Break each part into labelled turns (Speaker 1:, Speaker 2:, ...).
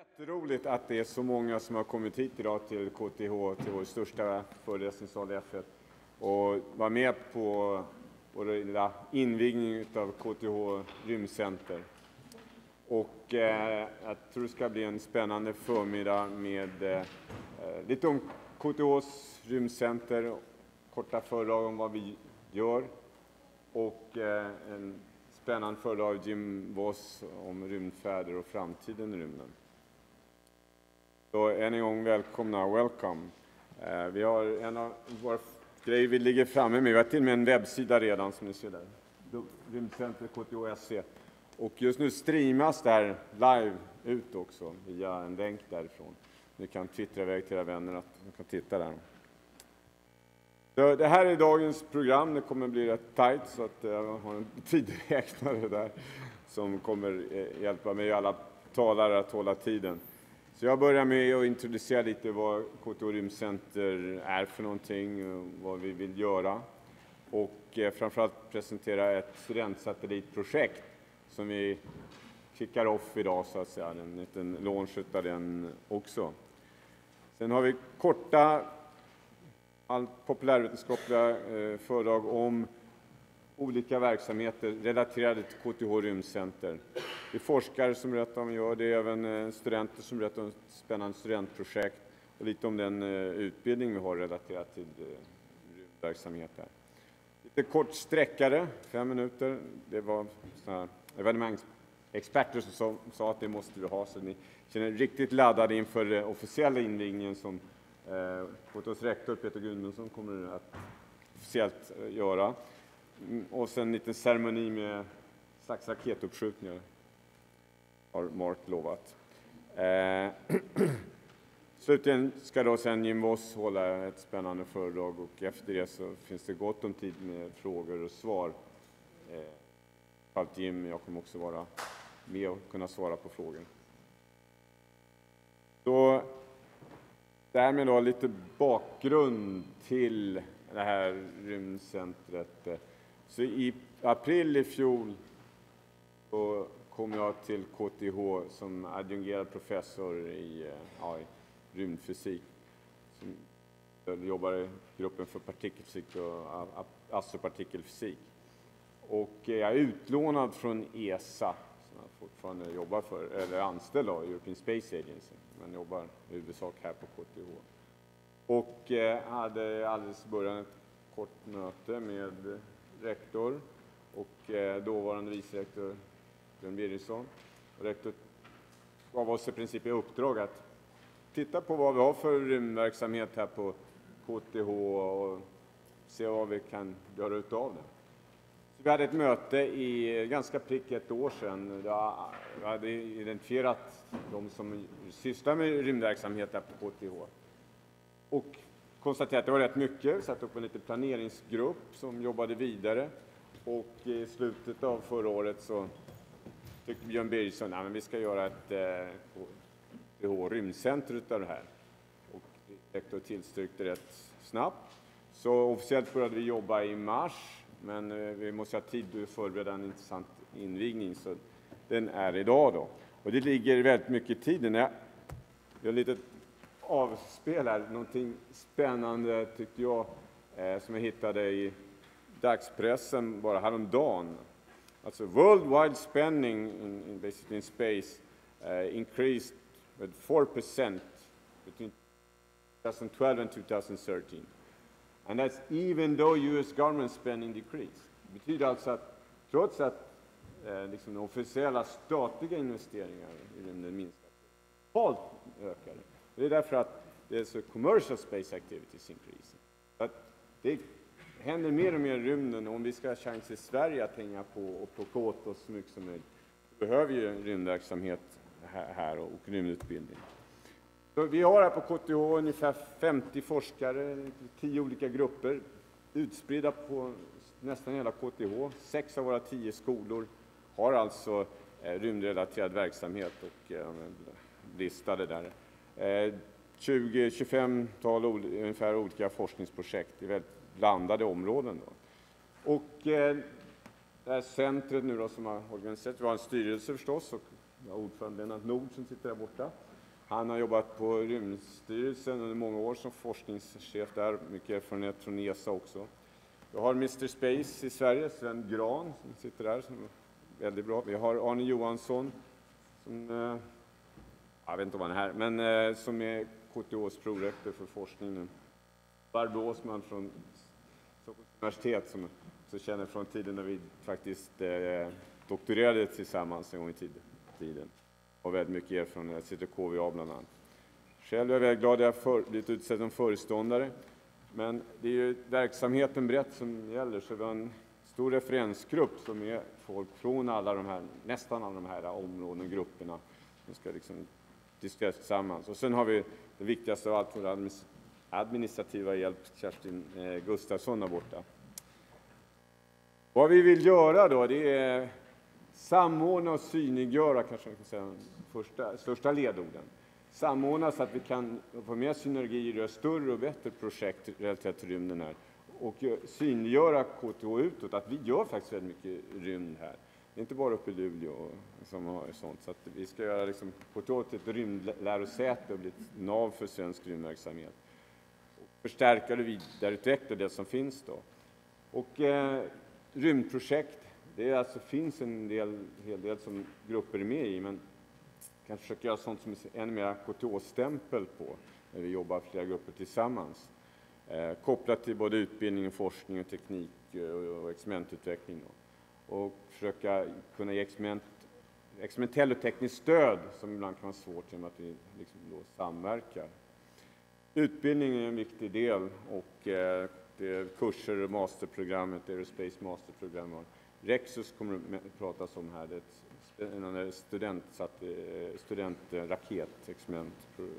Speaker 1: Jätteroligt att det är så många som har kommit hit idag till KTH, till vår största föreläsningssal i F1 och var med på vår lilla invigning av KTH rymdcenter. Och jag tror det ska bli en spännande förmiddag med lite om KTHs rymdcenter, korta föredrag om vad vi gör och en spännande föredrag av Jim Voss om rymdfärder och framtiden i rymden. Så än en gång välkomna, welcome. Vi har en av våra grejer vi ligger framme med. Vi har till och med en webbsida redan som ni ser där. Rymdcenter KTH.se. Och just nu streamas där live ut också via en länk därifrån. Ni kan twittra iväg till era vänner att de kan titta där. Så det här är dagens program. Det kommer bli rätt tajt så att jag har en tidräknare där som kommer hjälpa mig alla talare att hålla tiden. Så jag börjar med att introducera lite vad KTH Rymdcenter är för någonting och vad vi vill göra. Och framförallt presentera ett studentsatellitprojekt som vi kickar off idag så att säga. En liten launch av den också. Sen har vi korta populärvetenskapliga föredrag om olika verksamheter relaterade till KTH Rymdcenter. Det är forskare som berättar om gör det, även studenter som berättar om ett spännande studentprojekt och lite om den utbildning vi har relaterat till rymdverksamhet här. Lite kort sträckare, 5 minuter. Det var sådana evenemangsexperter som sa att det måste vi ha så ni känner riktigt laddade inför den officiella invigningen som KTHs rektor Peter Gudmundsson kommer att officiellt göra. Och sen en liten ceremoni med slags raketuppskjutningar har Mark lovat. Slutligen ska då sen Jim Voss hålla ett spännande föredrag och efter det så finns det gott om tid med frågor och svar. Jim, jag kommer också vara med och kunna svara på frågor. Så därmed då lite bakgrund till det här rymdcentret. Så i april i fjol så kom jag till KTH som adjungerad professor i rymdfysik. Som jobbar i gruppen för partikelfysik och astropartikelfysik. Och jag är utlånad från ESA som jag fortfarande jobbar för, eller anställd av European Space Agency. Men jobbar i huvudsak här på KTH. Och hade alldeles i början ett kort möte med rektor och dåvarande vicerektor Björn Birgersson. Rektor gav oss i princip i uppdrag att titta på vad vi har för rymdverksamhet här på KTH och se vad vi kan göra utav det. Så vi hade ett möte i ganska prick ett år sedan. Jag hade identifierat de som sysslar med rymdverksamhet här på KTH. Och konstaterade att det var rätt mycket. Vi satte upp en liten planeringsgrupp som jobbade vidare. Och i slutet av förra året så tyckte Björn Birgersson att vi ska göra ett KTH rymdcenter utav det här. Och rektor tillstyrkte rätt snabbt. Så officiellt började vi jobba i mars. Men vi måste ha tid att förbereda en intressant invigning. Så den är idag då. Och det ligger väldigt mycket i tiden. Jag gör lite avspel här. Någonting spännande tyckte jag som jag hittade i dagspressen bara häromdagen. Alltså worldwide spending basically in space increased with 4% between 2012 and 2013. And that's even though US government spending decreased. Det betyder alltså att trots att liksom de officiella statliga investeringar i rymden minskar, totalt ökar. Det är därför att det är så commercial space activities increasing. Att det händer mer och mer i rymden. Om vi ska ha chans i Sverige att hänga på och plocka åt oss så mycket som möjligt, så behöver ju en rymdverksamhet här och rymdutbildning. Så vi har här på KTH ungefär 50 forskare, 10 olika grupper, utspridda på nästan hela KTH. 6 av våra 10 skolor har alltså rymdrelaterad verksamhet och listade där. 20-25 ungefär olika forskningsprojekt i väldigt blandade områden. Då. Och det här centret nu då som har organiserat, vi har en styrelse förstås och ordförande Lennart Nord som sitter där borta. Han har jobbat på Rymdstyrelsen under många år som forskningschef där. Mycket erfarenhet från ESA också. Vi har Mr. Space i Sverige, Sven Gran, som sitter där, som är väldigt bra. Vi har Arne Johansson, som, jag vet inte om han är här, men som är KTHs prorektor för forskning nu. Barbro Åsman från Stockholms universitet, som så känner från tiden när vi faktiskt doktorerade tillsammans en gång i tiden. Och väldigt mycket erfarenhet, sitter KVA bland annat. Själv är jag väldigt glad att jag blivit utsedd som föreståndare. Men det är ju verksamheten brett som gäller, så vi har en stor referensgrupp som är folk från alla de här, nästan alla de här områdena och grupperna som ska liksom diskuteras tillsammans. Och sen har vi det viktigaste av allt, vår administrativa hjälp, Kerstin Gustafsson där borta. Vad vi vill göra då, det är samordna och synliggöra, kanske man kan säga, den största ledorden. Samordna så att vi kan få mer synergier och göra större och bättre projekt relaterat till rymden här. Och synliggöra KTH utåt, att vi gör faktiskt väldigt mycket rymd här. Det är inte bara uppe i Luleå som har sånt. Så att vi ska göra liksom KTH till ett rymdlärosäte och bli ett nav för svensk rymdverksamhet. Och förstärka och vidareutveckla det som finns då. Och rymdprojekt, det är alltså, finns en hel del som grupper är med i, men kan försöka göra sånt som är ännu mer KTH-stämpel på när vi jobbar flera grupper tillsammans. Kopplat till både utbildning, forskning och teknik och experimentutveckling. Och försöka kunna ge experimentell och tekniskt stöd som ibland kan vara svårt genom att vi liksom då samverkar. Utbildning är en viktig del, och det är kurser och masterprogrammet, Aerospace masterprogram. Rexus kommer att pratas om här. Det är ett studentraket-experiment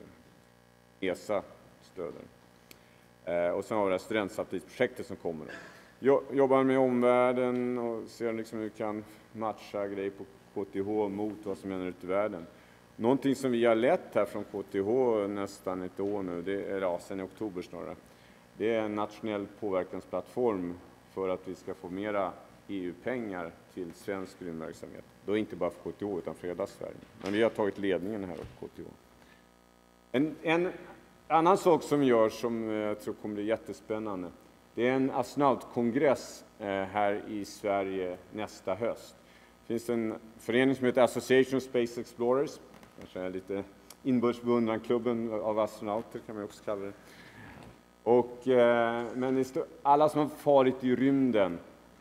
Speaker 1: ESA stöder. Och sen har vi det här studentsatellitprojektet som kommer. Jobbar med omvärlden och ser liksom hur vi kan matcha grejer på KTH mot vad som händer ute i världen. Någonting som vi har lett här från KTH nästan ett år nu, det är sen i oktober snarare. Det är en nationell påverkansplattform för att vi ska få mera EU-pengar till svensk rymdverksamhet. Då inte bara för KTH utan för hela Sverige. Men vi har tagit ledningen här åt KTH. En annan sak som görs som jag tror kommer bli jättespännande, det är en astronautkongress här i Sverige nästa höst. Det finns en förening som heter Association of Space Explorers, kanske är lite inbördsbeundranklubben av astronauter kan man också kalla det. Och, men alla som har farit i rymden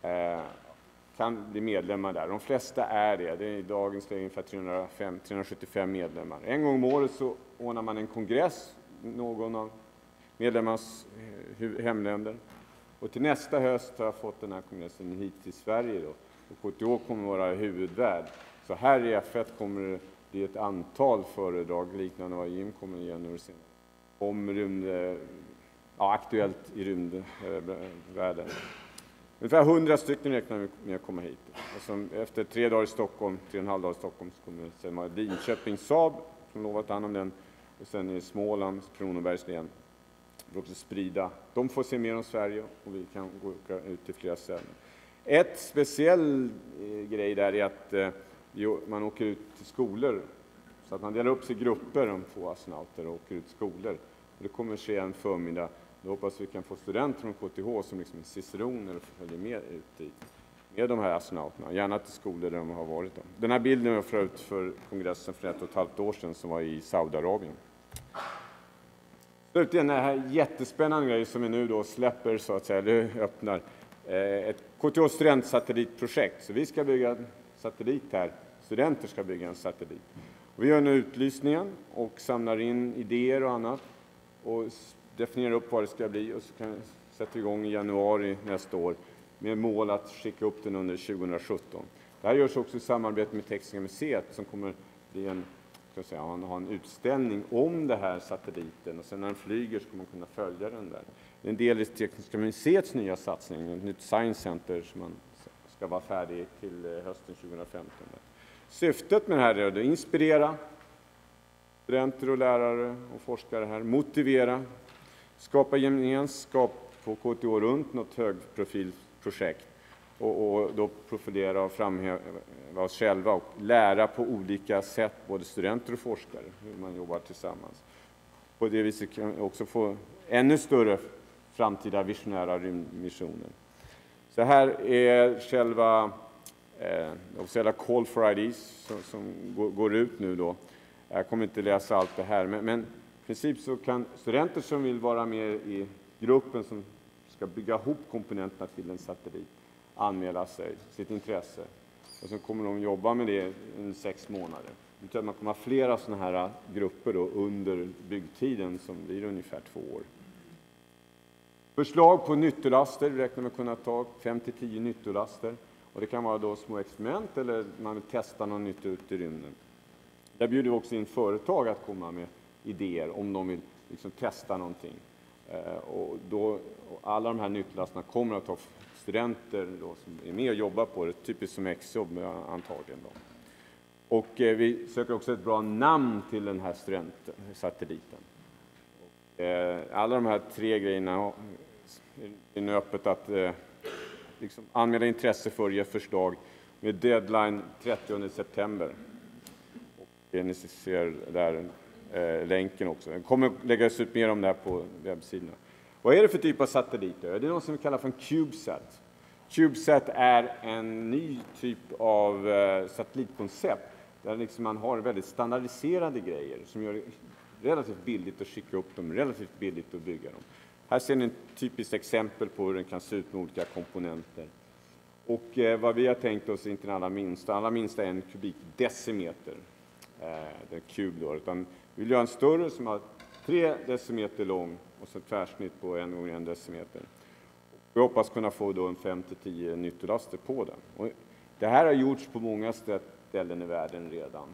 Speaker 1: kan bli medlemmar där. De flesta är det. Det är i dagens läge ungefär 375 medlemmar. En gång om året så ordnar man en kongress, någon av medlemmarnas hemländer. Och till nästa höst har jag fått den här kongressen hit till Sverige då. Och KTH kommer vara huvudvärd. Så här i F1 kommer det bli ett antal föredrag liknande vad Jim kommer att ge nu senare. Om rymd, aktuellt i rymdvärlden. Ungefär 100 stycken räknar vi med att komma hit. Och efter 3 dagar i Stockholm, 3,5 dagar i Stockholm, så kommer det sen Linköping Saab som lovat hand om den. Och sen i Småland, Kronobergs län. Vi också sprida. De får se mer om Sverige och vi kan gå ut till flera ställen. Ett speciell grej där är att man åker ut till skolor. Så att man delar upp sig i grupper om 2 astronauter och åker ut till skolor. Och det kommer att ske en förmiddag. Då hoppas vi kan få studenter från KTH som liksom ciceroner och följer med ut med de här astronauterna. Gärna till skolor där de har varit. Då. Den här bilden var förut för kongressen för 1,5 år sedan som var i Saudiarabien. Slutligen den här jättespännande grejen som vi nu då släpper så att säga, det öppnar ett KTH studentsatellitprojekt. Så vi ska bygga en satellit här, studenter ska bygga en satellit. Och vi gör nu utlysningen och samlar in idéer och annat och definierar upp vad det ska bli och så kan vi sätta igång i januari nästa år med mål att skicka upp den under 2017. Det här görs också i samarbete med Tekniska museet som kommer bli ha en utställning om det här satelliten och sen när den flyger så kommer man kunna följa den där. Det är en del i Tekniska museets nya satsning, ett nytt science center som man ska vara färdig till hösten 2015. Syftet med det här är att inspirera studenter och lärare och forskare här, motivera, skapa gemenskap på KTH runt något högprofilprojekt och då profilera och framhäva oss själva och lära på olika sätt, både studenter och forskare, hur man jobbar tillsammans. På det viset kan vi också få ännu större framtida visionära rymdmissioner. Så här är själva officiella Call for IDs som går ut nu då. Jag kommer inte läsa allt det här, men i princip så kan studenter som vill vara med i gruppen som ska bygga ihop komponenterna till en satellit anmäla sig, sitt intresse. Och så kommer de jobba med det i 6 månader. Det betyder att man kommer ha flera sådana här grupper då under byggtiden som blir ungefär 2 år. Förslag på nyttolaster, vi räknar med att kunna ta 5-10 nyttolaster. Och det kan vara då små experiment eller man vill testa något nytt ut i rymden. Där bjuder vi också in företag att komma med idéer om de vill liksom testa någonting. Och alla de här nyttolasterna kommer att ha studenter då som är med och jobbar på det, typiskt som exjobb antagligen då. Och vi söker också ett bra namn till den här studentsatelliten. Alla de här 3 grejerna är nu öppet att liksom anmäla intresse för ge förslag med deadline 30 september. Och ni ser där länken också. Det kommer läggas ut mer om det här på webbsidorna. Vad är det för typ av satelliter? Det är något som vi kallar för en CubeSat. CubeSat är en ny typ av satellitkoncept där liksom man har väldigt standardiserade grejer som gör det relativt billigt att skicka upp dem, relativt billigt att bygga dem. Här ser ni ett typiskt exempel på hur den kan se ut med olika komponenter. Och vad vi har tänkt oss är inte den allra minsta är 1 kubikdecimeter. Det är kub då, utan vi vill göra en större som har 3 decimeter lång och så tvärsnitt på 1 gånger 1 decimeter. Vi hoppas kunna få då en 5-10 nyttolaster på den. Och det här har gjorts på många ställen i världen redan.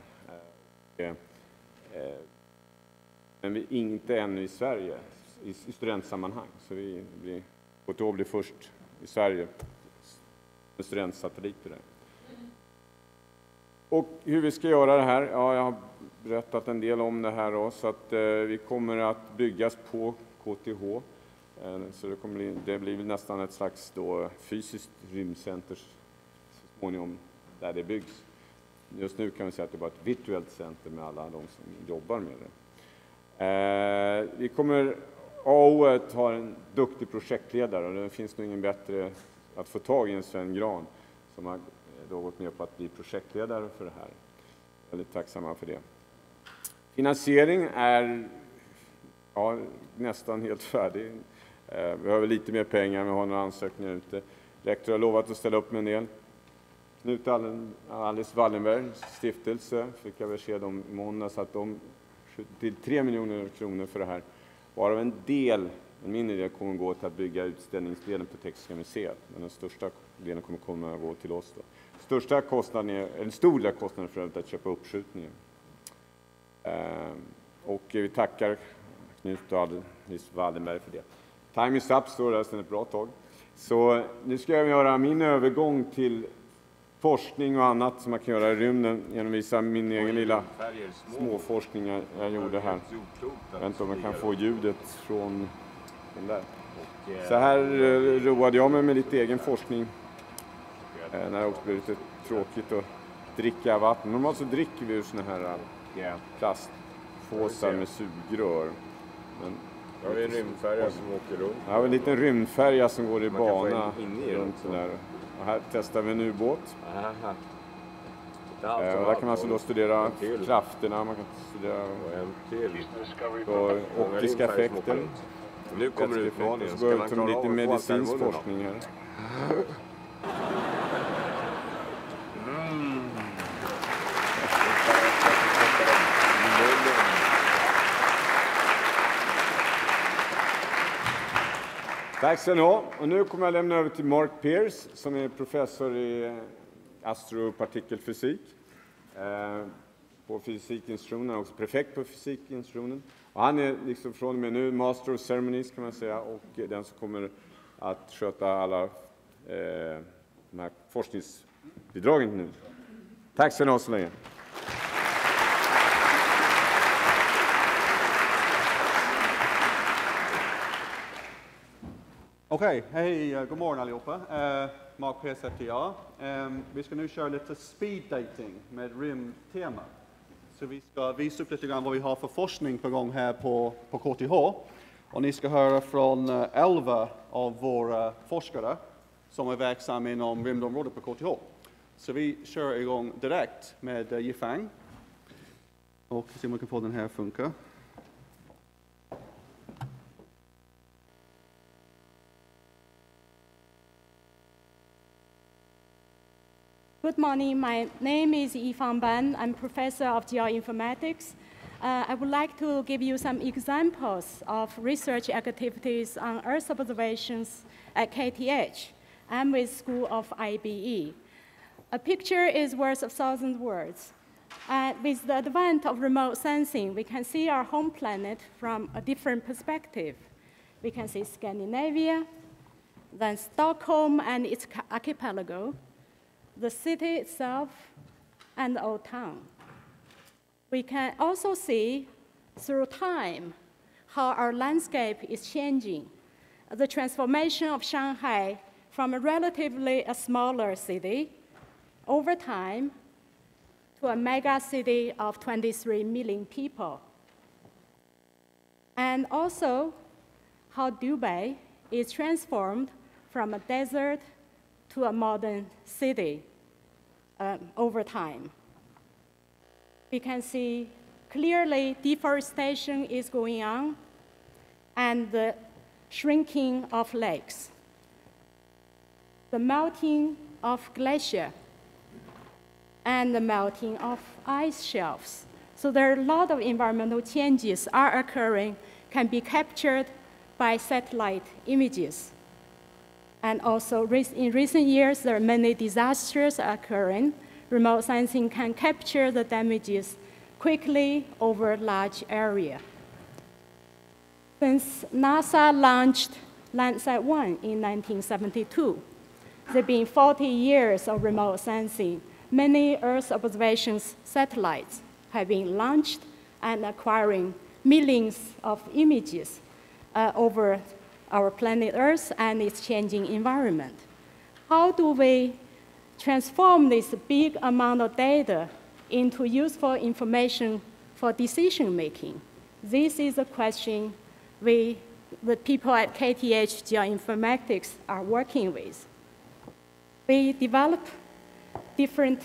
Speaker 1: Men vi inte ännu i Sverige i studentsammanhang. Så vi får till att bli först i Sverige med studentsatelliter där. Och hur vi ska göra det här, ja, jag har berättat en del om det här då, så att vi kommer att byggas på KTH. Så det blir nästan ett slags då fysiskt rymdcenter så småningom där det byggs. Just nu kan vi säga att det är bara ett virtuellt center med alla de som jobbar med det. Vi kommer AO har en duktig projektledare och det finns nog ingen bättre att få tag i än Sven Gran som har då gått med på att bli projektledare för det här. Väldigt tacksamma för det. Finansiering är nästan helt färdig. Vi behöver lite mer pengar, vi har några ansökningar ute. Rektor har lovat att ställa upp med en del. Knut Alice Wallenbergs stiftelse fick jag besked om i måndags att de till 3 miljoner kronor för det här. Varav en mindre del kommer att gå till att bygga utställningsdelen på Tekniska museet. Men den största delen kommer att gå till oss då. En stor del av kostnaden för att köpa uppskjutningen. Och vi tackar Knut Alice Wallenberg för det. Time is up står där sedan ett bra tag. Så nu ska jag göra min övergång till forskning och annat som man kan göra i rymden genom att visa min egen lilla småforskning jag gjorde här. Jag vet inte om jag kan få ljudet från den där. Så här roade jag mig med lite egen forskning när det också blev lite tråkigt att dricka vatten. Normalt så dricker vi ur såna här plastpåsar med sugrör. Men
Speaker 2: jag har en rymdfärja som åker runt.
Speaker 1: Ja, en liten rymdfärja som går i bana runt där. Och här testar vi en ubåt. Och där kan man alltså då studera krafterna, man kan studera optiska effekter.
Speaker 2: Nu kommer det utmaningen.
Speaker 1: Så går det ut som lite medicinsk forskning här. Tack ska ni ha. Och nu kommer jag lämna över till Mark Pierce som är professor i astropartikelfysik på fysikinstitutionen, också prefekt på fysikinstitutionen. Och han är liksom från och med nu master of ceremonies kan man säga och den som kommer att sköta alla de här forskningsbidragen nu. Tack ska ni ha så länge.
Speaker 3: Okej, hej, god morgon allihopa. Mark Press heter jag. Vi ska nu köra lite speed dating med rymdtema. Så vi ska visa upp lite grann vad vi har för forskning på gång här på KTH. Och ni ska höra från 11 av våra forskare som är verksamma inom rymdområdet på KTH. Så vi kör igång direkt med Yifang. Och se om man kan få den här att funka.
Speaker 4: Good morning. My name is Yifang Ban. I'm professor of geoinformatics. I would like to give you some examples of research activities on Earth observations at KTH and with School of IBE. A picture is worth 1,000 words. With the advent of remote sensing, we can see our home planet from a different perspective. We can see Scandinavia, then Stockholm and its archipelago, the city itself, and the old town. We can also see through time how our landscape is changing. The transformation of Shanghai from a relatively smaller city over time to a mega city of 23 million people. And also how Dubai is transformed from a desert to a modern city over time. We can see clearly deforestation is going on and the shrinking of lakes, the melting of glacier, and the melting of ice shelves. So there are a lot of environmental changes are occurring, can be captured by satellite images. And also, in recent years, there are many disasters occurring. Remote sensing can capture the damages quickly over a large area. Since NASA launched Landsat-1 in 1972, there have been 40 years of remote sensing. Many Earth observations satellites have been launched and acquiring millions of images over our planet Earth and its changing environment. How do we transform this big amount of data into useful information for decision making? This is a question the people at KTH Geoinformatics are working with. We develop different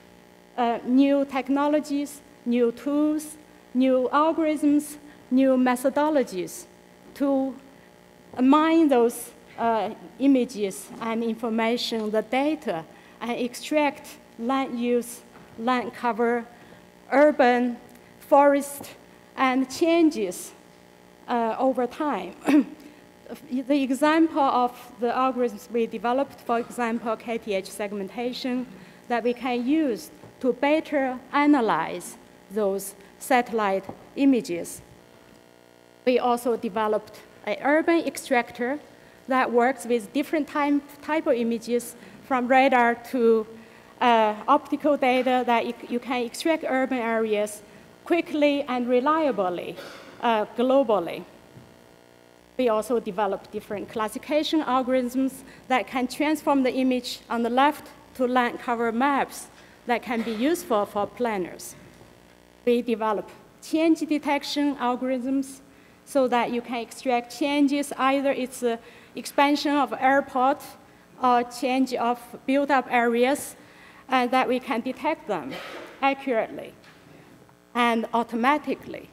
Speaker 4: new technologies, new tools, new algorithms, new methodologies to mine those images and information, the data, and extract land use, land cover, urban, forest, and changes over time. The example of the algorithms we developed, for example, KTH segmentation, that we can use to better analyze those satellite images. We also developed an urban extractor that works with different type of images, from radar to optical data, that you can extract urban areas quickly and reliably globally. We also developed different classification algorithms that can transform the image on the left to land cover maps that can be useful for planners. We develop change detection algorithms so that you can extract changes, either it's an expansion of airport or change of built-up areas, and that we can detect them accurately and automatically.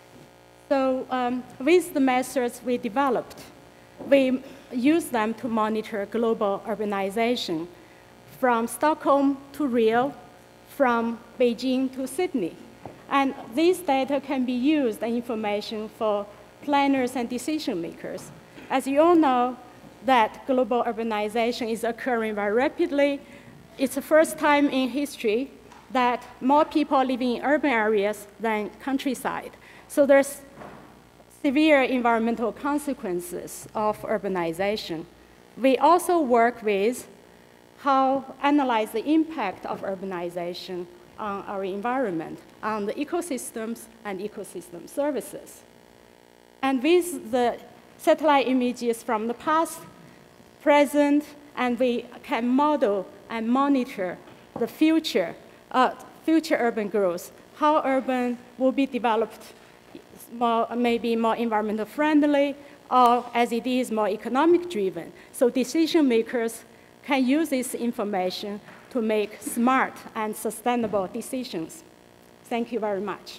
Speaker 4: So with the methods we developed, we use them to monitor global urbanization from Stockholm to Rio, from Beijing to Sydney. And these data can be used as information for planners and decision makers. As you all know, that global urbanization is occurring very rapidly. It's the first time in history that more people living in urban areas than countryside. So there's severe environmental consequences of urbanization. We also work with how analyze the impact of urbanization on our environment, on the ecosystems and ecosystem services. And with the satellite images from the past, present, and we can model and monitor the future urban growth, how urban will be developed maybe more environmental friendly, or as it is more economic driven. So decision makers can use this information to make smart and sustainable decisions. Thank you very much.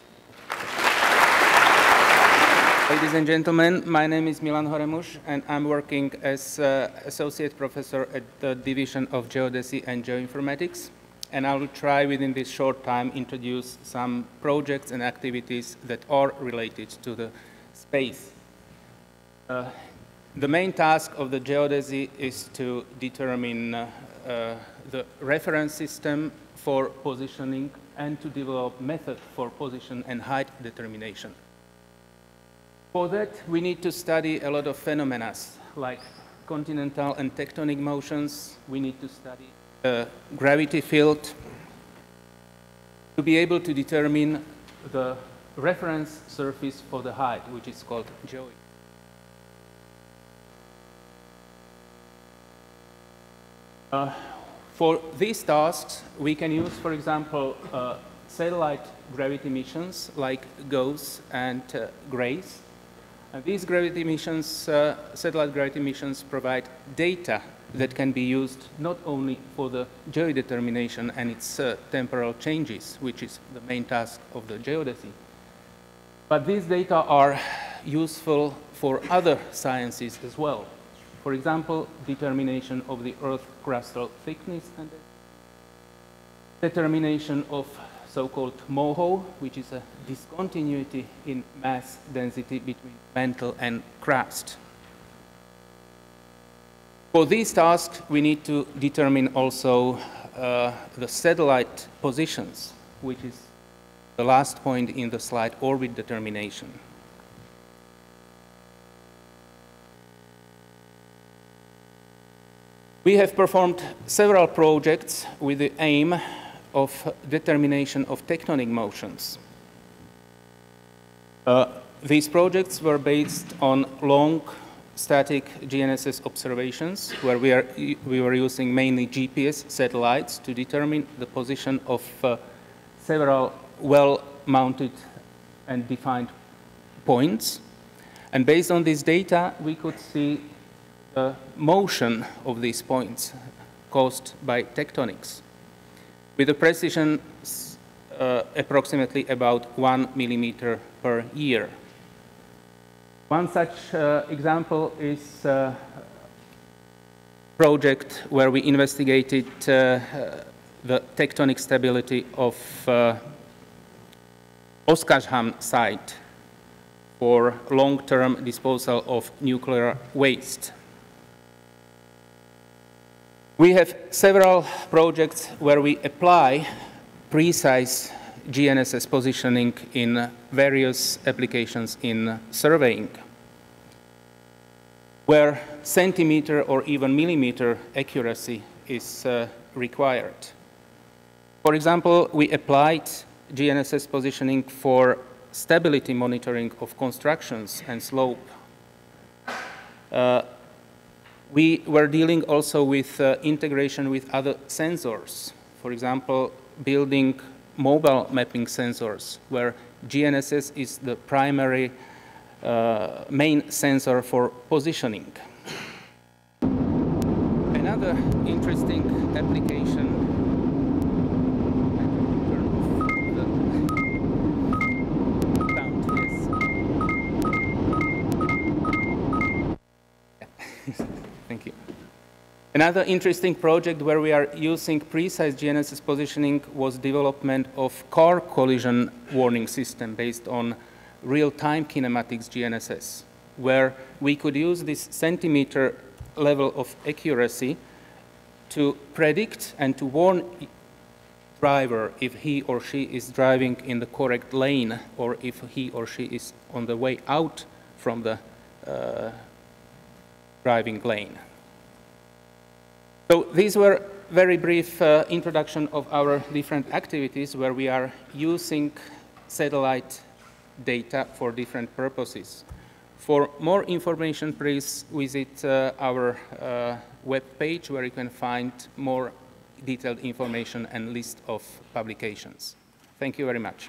Speaker 5: Ladies and gentlemen, my name is Milan Horemuš, and I'm working as Associate Professor at the Division of Geodesy and Geoinformatics. And I will try within this short time introduce some projects and activities that are related to the space. The main task of the geodesy is to determine the reference system for positioning and to develop method for position and height determination. For that, we need to study a lot of phenomena like continental and tectonic motions. We need to study the gravity field to be able to determine the reference surface for the height, which is called geoid. For these tasks, we can use, for example, satellite gravity missions like GOES and GRACE. These gravity missions, satellite gravity missions, provide data that can be used not only for the geoid determination and its temporal changes, which is the main task of the geodesy, but these data are useful for other sciences as well. For example, determination of the Earth's crustal thickness and determination of so-called MOHO, which is a discontinuity in mass density between mantle and crust. For these tasks, we need to determine also the satellite positions, which is the last point in the slide, orbit determination. We have performed several projects with the aim of determination of tectonic motions. These projects were based on long static GNSS observations, where we were using mainly GPS satellites to determine the position of several well-mounted and defined points. And based on this data, we could see the motion of these points caused by tectonics, with a precision approximately about 1 millimeter per year. One such example is a project where we investigated the tectonic stability of Oskarshamn site for long-term disposal of nuclear waste. We have several projects where we apply precise GNSS positioning in various applications in surveying, where centimeter or even millimeter accuracy is required. For example, we applied GNSS positioning for stability monitoring of constructions and slope. We were dealing also with integration with other sensors. For example, building mobile mapping sensors, where GNSS is the primary main sensor for positioning. Another interesting application. Thank you. Another interesting project where we are using precise GNSS positioning was development of car collision warning system based on real-time kinematics GNSS, where we could use this centimeter level of accuracy to predict and to warn driver if he or she is driving in the correct lane or if he or she is on the way out from the driving lane. So these were very brief introduction of our different activities where we are using satellite data for different purposes. For more information, please visit our web page where you can find more detailed information and list of publications. Thank you very much.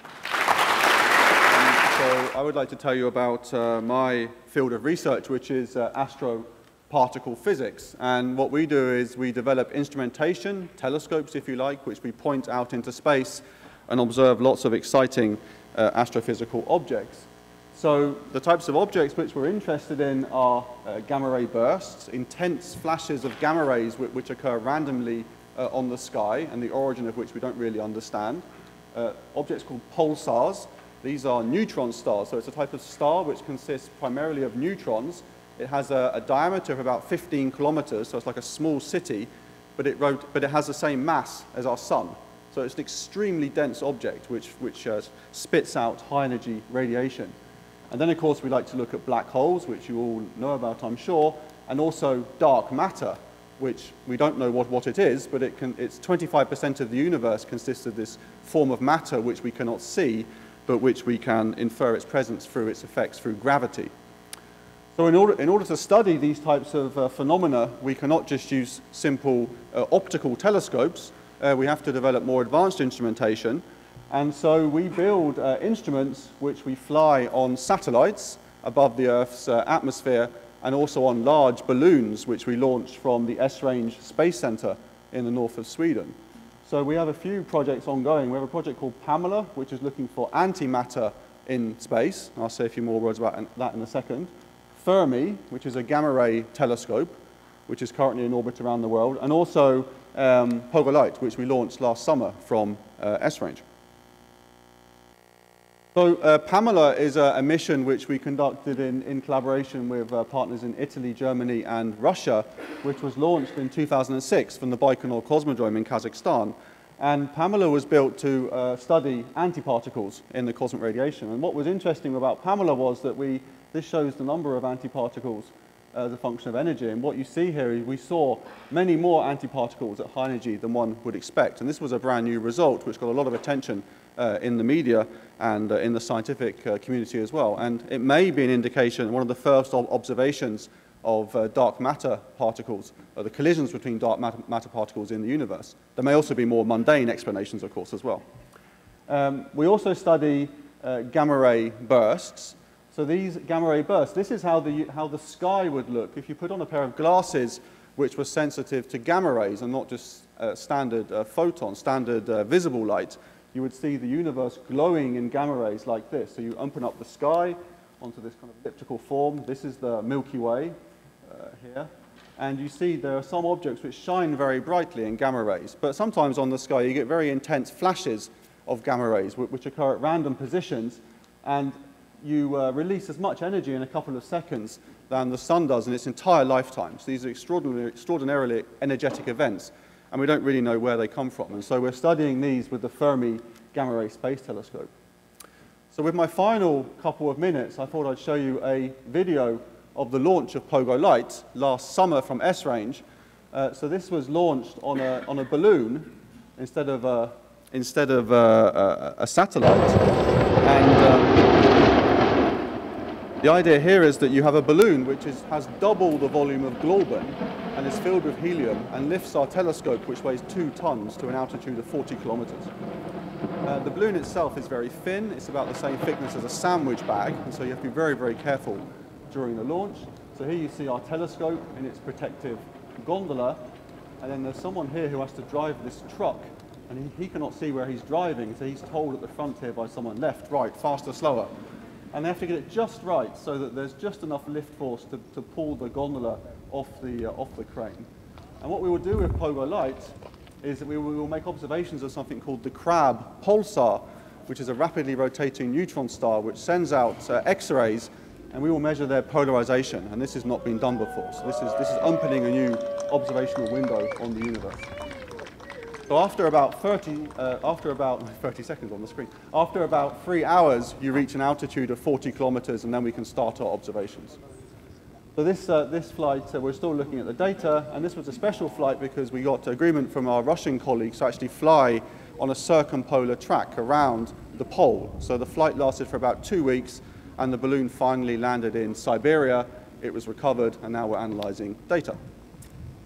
Speaker 3: So I would like to tell you about my field of research, which is astroparticle physics. And what we do is we develop instrumentation, telescopes if you like, which we point out into space and observe lots of exciting astrophysical objects. So the types of objects which we're interested in are gamma ray bursts, intense flashes of gamma rays which occur randomly on the sky, and the origin of which we don't really understand. Objects called pulsars. These are neutron stars, so it's a type of star which consists primarily of neutrons. It has a diameter of about 15 kilometers, so it's like a small city, but it has the same mass as our sun. So it's an extremely dense object which spits out high-energy radiation. And then, of course, we like to look at black holes, which you all know about, I'm sure, and also dark matter, which we don't know what it is, but it's 25% of the universe consists of this form of matter which we cannot see, but which we can infer its presence through its effects through gravity. So in order to study these types of phenomena, we cannot just use simple optical telescopes. We have to develop more advanced instrumentation. And so we build instruments which we fly on satellites above the Earth's atmosphere, and also on large balloons which we launch from the Esrange Space Center in the north of Sweden. So we have a few projects ongoing. We have a project called Pamela, which is looking for antimatter in space. I'll say a few more words about that in a second. Fermi, which is a gamma ray telescope, which is currently in orbit around the world, and also Pogo Light, which we launched last summer from Esrange. So Pamela is a mission which we conducted in collaboration with partners in Italy, Germany, and Russia, which was launched in 2006 from the Baikonur Cosmodrome in Kazakhstan. And Pamela was built to study antiparticles in the cosmic radiation. And what was interesting about Pamela was that this shows the number of antiparticles as a function of energy. And what you see here is we saw many more antiparticles at high energy than one would expect. And this was a brand new result which got a lot of attention in the media and in the scientific community as well. And it may be an indication, one of the first observations of dark matter particles, the collisions between dark matter particles in the universe. There may also be more mundane explanations, of course, as well. We also study gamma ray bursts. So these gamma ray bursts, this is how the sky would look if you put on a pair of glasses which were sensitive to gamma rays and not just standard photons, standard visible light. You would see the universe glowing in gamma rays like this. So you open up the sky onto this kind of elliptical form. This is the Milky Way here. And you see there are some objects which shine very brightly in gamma rays. But sometimes on the sky you get very intense flashes of gamma rays which occur at random positions. And you release as much energy in a couple of seconds than the sun does in its entire lifetime. So these are extraordinarily energetic events. And we don't really know where they come from. And so we're studying these with the Fermi Gamma Ray Space Telescope. So with my final couple of minutes, I thought I'd show you a video of the launch of Pogo Light last summer from Esrange. So this was launched on a balloon instead of a satellite. And the idea here is that you have a balloon which has double the volume of Glauben and is filled with helium and lifts our telescope, which weighs 2 tons, to an altitude of 40 kilometers. The balloon itself is very thin. It's about the same thickness as a sandwich bag, and so you have to be very, very careful during the launch. So here you see our telescope in its protective gondola, and then there's someone here who has to drive this truck, and he cannot see where he's driving, so he's told at the front here by someone, left, right, faster, slower. And they have to get it just right so that there's just enough lift force to pull the gondola off the crane. And what we will do with Pogo Light is that we will make observations of something called the Crab pulsar, which is a rapidly rotating neutron star which sends out X-rays, and we will measure their polarization. And this has not been done before. So this is opening a new observational window on the universe. So after about 30 seconds on the screen, after about 3 hours, you reach an altitude of 40 kilometers, and then we can start our observations. So this flight, we're still looking at the data, and this was a special flight because we got agreement from our Russian colleagues to actually fly on a circumpolar track around the pole. So the flight lasted for about 2 weeks, and the balloon finally landed in Siberia. It was recovered, and now we're analyzing data.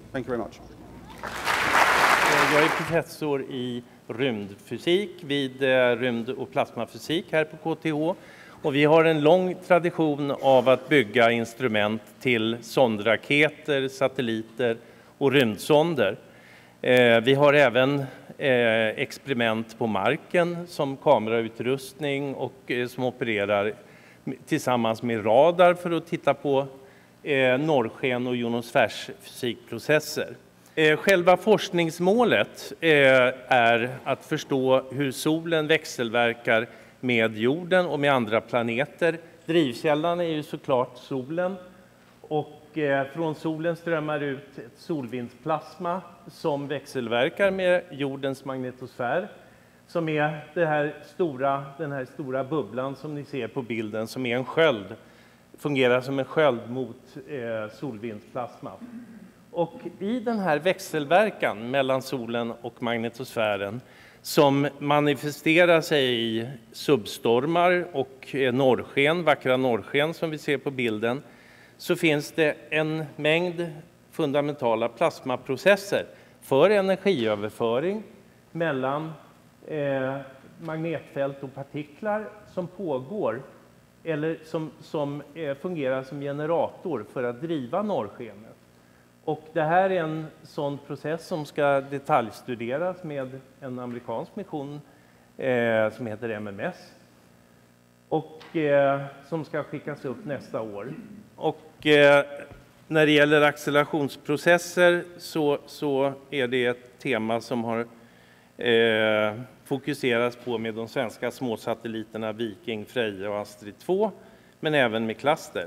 Speaker 3: Thank you very much.
Speaker 6: Jag är professor i rymdfysik vid rymd- och plasmafysik här på KTH. Och vi har en lång tradition av att bygga instrument till sondraketer, satelliter och rymdsonder. Vi har även experiment på marken som kamerautrustning och som opererar tillsammans med radar för att titta på norrsken och ionosfärsfysikprocesser. Själva forskningsmålet är att förstå hur solen växelverkar med jorden och med andra planeter. Drivkällan är ju såklart solen, och från solen strömmar ut ett solvindsplasma som växelverkar med jordens magnetosfär, som är den här stora bubblan som ni ser på bilden, som är en sköld, fungerar som en sköld mot solvindsplasma. Och i den här växelverkan mellan solen och magnetosfären, som manifesterar sig i substormar och norrsken, vackra norrsken som vi ser på bilden, så finns det en mängd fundamentala plasmaprocesser för energiöverföring mellan magnetfält och partiklar som pågår eller som fungerar som generator för att driva norrskenet. Och det här är en sån process som ska detaljstuderas med en amerikansk mission som heter MMS och som ska skickas upp nästa år. Och när det gäller accelerationsprocesser så är det ett tema som har fokuseras på med de svenska småsatelliterna Viking, Freja och Astrid 2, men även med Cluster.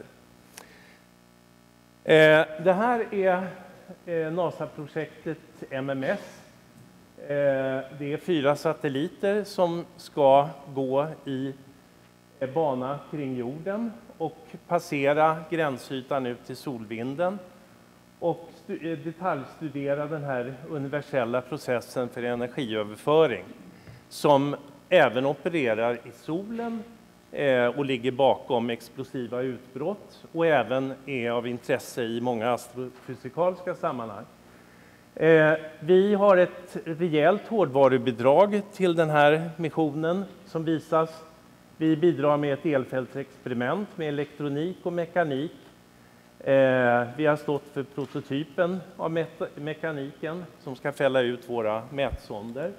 Speaker 6: Det här är NASA-projektet MMS. Det är 4 satelliter som ska gå i bana kring jorden och passera gränsytan ut till solvinden och detaljstudera den här universella processen för energiöverföring som även opererar i solen och ligger bakom explosiva utbrott och även är av intresse i många astrofysikaliska sammanhang. Vi har ett rejält hårdvarubidrag till den här missionen som visas. Vi bidrar med ett elfältsexperiment med elektronik och mekanik. Vi har stått för prototypen av mekaniken som ska fälla ut våra mätsonder.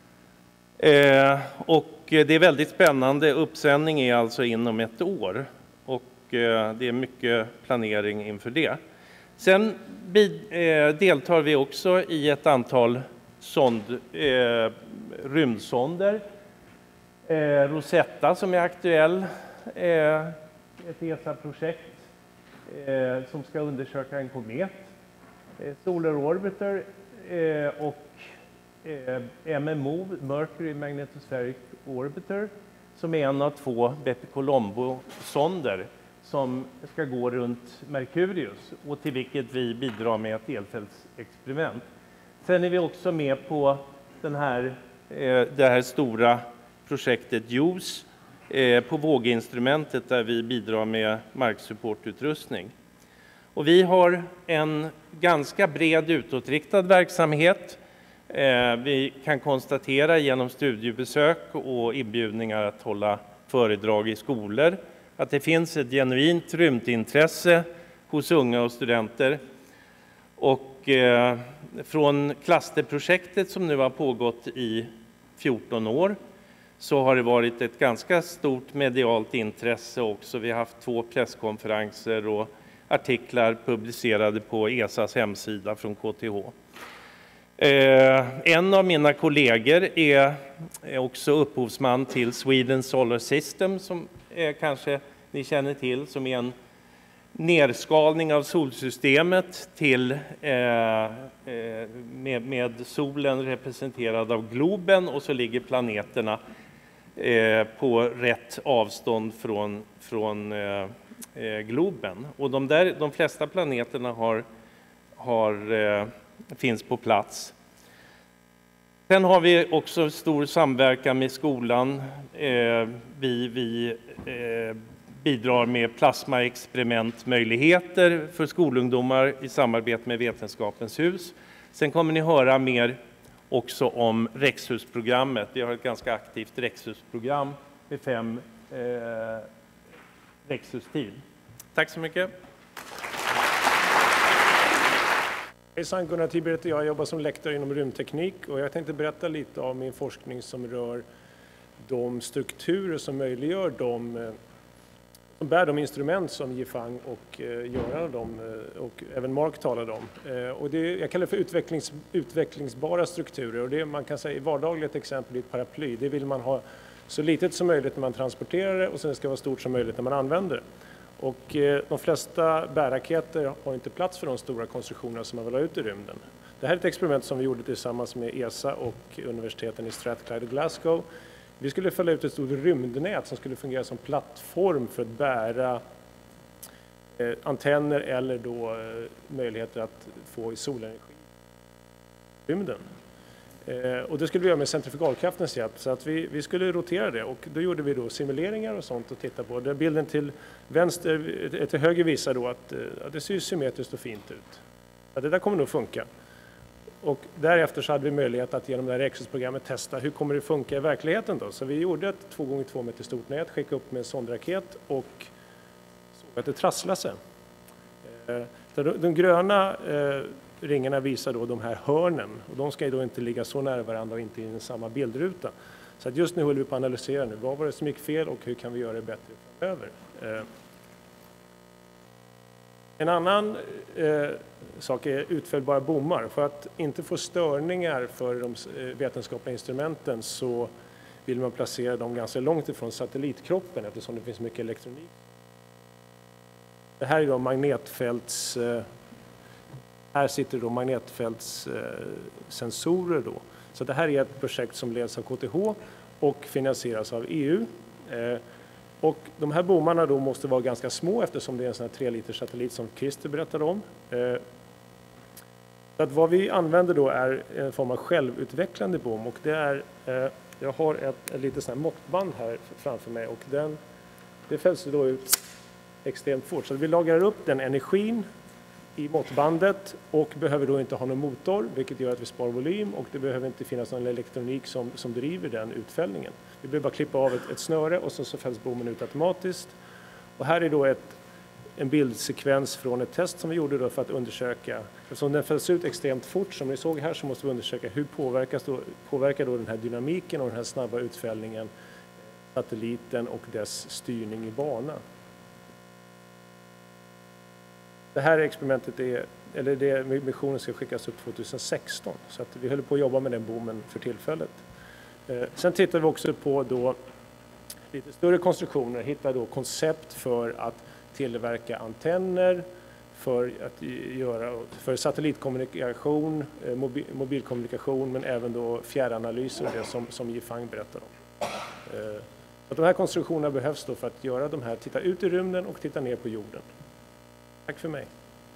Speaker 6: Och det är väldigt spännande. Uppsändning är alltså inom ett år och det är mycket planering inför det. Sen deltar vi också i ett antal rymdsonder. Rosetta som är aktuell, ett ESA-projekt som ska undersöka en komet. Solar Orbiter och MMO, Mercury Magnetospheric Orbiter, som är en av 2 Bepi Colombo-sonder som ska gå runt Merkurius och till vilket vi bidrar med ett elfältsexperiment. Sen är vi också med på det här stora projektet JUICE på våginstrumentet där vi bidrar med marksupportutrustning. Och vi har en ganska bred utåtriktad verksamhet. Vi kan konstatera genom studiebesök och inbjudningar att hålla föredrag i skolor att det finns ett genuint rymdintresse hos unga och studenter. Och från Clusterprojektet som nu har pågått i 14 år så har det varit ett ganska stort medialt intresse också. Vi har haft 2 presskonferenser och artiklar publicerade på ESAs hemsida från KTH. En av mina kollegor är också upphovsman till Sweden Solar System som kanske ni känner till, som är en nerskalning av solsystemet till, med solen representerad av globen och så ligger planeterna på rätt avstånd från globen. Och de flesta planeterna finns på plats. Sen har vi också stor samverkan med skolan. Vi bidrar med plasmaexperimentmöjligheter för skolungdomar i samarbete med Vetenskapens hus. Sen kommer ni höra mer också om Rexhusprogrammet. Vi har ett ganska aktivt Rexhusprogram med 5 Rexhus-team. Tack så mycket.
Speaker 7: Hejsan, Gunnar Tibber heter jag jobbar som lektor inom rymdteknik och jag tänkte berätta lite om min forskning som rör de strukturer som möjliggör som bär de instrument som Yifang och Göran och även Mark talade om. Och jag kallar det för utvecklingsbara strukturer och det man kan säga i vardagligt exempel i ett paraply, det vill man ha så litet som möjligt när man transporterar det och sen ska det vara stort som möjligt när man använder det. Och de flesta bärraketer har inte plats för de stora konstruktioner som man vill ha ut i rymden. Det här är ett experiment som vi gjorde tillsammans med ESA och universiteten i Strathclyde och Glasgow. Vi skulle fälla ut ett stort rymdnät som skulle fungera som plattform för att bära antenner eller då möjligheter att få i solenergi i rymden. Och det skulle vi göra med centrifugalkraftens hjälp så att vi skulle rotera det och då gjorde vi då simuleringar och sånt att titta på. Den bilden till vänster, till höger visar då att det ser symmetriskt och fint ut. Ja, det där kommer nog funka. Och därefter så hade vi möjlighet att genom det här Rexhus-programmet testa hur kommer det funka i verkligheten då. Så vi gjorde ett 2x2 meter stort nät, skickade upp med en sondraket och såg att det trasslade sig. De gröna ringarna visar då de här hörnen och de ska ju då inte ligga så nära varandra och inte i samma bildruta. Så att just nu håller vi på att analysera nu. Vad var det som gick fel och hur kan vi göra det bättre framöver? En annan sak är utfällbara bommar. För att inte få störningar för de vetenskapliga instrumenten så vill man placera dem ganska långt ifrån satellitkroppen eftersom det finns mycket elektronik. Det här är då här sitter då magnetfältssensorer då. Så det här är ett projekt som leds av KTH och finansieras av EU. Och de här bommarna då måste vara ganska små eftersom det är en sån här 3 liters satellit som Christer berättade om. Så att vad vi använder då är en form av självutvecklande bom och det är, jag har ett litet sån här måttband här framför mig och det fälls då ut extremt fort. Så vi lagrar upp den energin i måttbandet och behöver då inte ha någon motor vilket gör att vi sparar volym och det behöver inte finnas någon elektronik som driver den utfällningen. Vi behöver bara klippa av ett snöre och så fälls bommen ut automatiskt. Och här är då en bildsekvens från ett test som vi gjorde då för att undersöka, eftersom den fälls ut extremt fort som ni såg här så måste vi undersöka hur påverkar då den här dynamiken och den här snabba utfällningen satelliten och dess styrning i bana. Det här experimentet missionen ska skickas upp 2016 så att vi håller på att jobba med den bommen för tillfället. Sen tittar vi också på då lite större konstruktioner, hittar då koncept för att tillverka antenner, för satellitkommunikation, mobilkommunikation men även då fjärranalyser och det som Yifang berättar om. Så de här konstruktionerna behövs då för att göra de här, titta ut i rymden och titta ner på jorden. Tack för mig.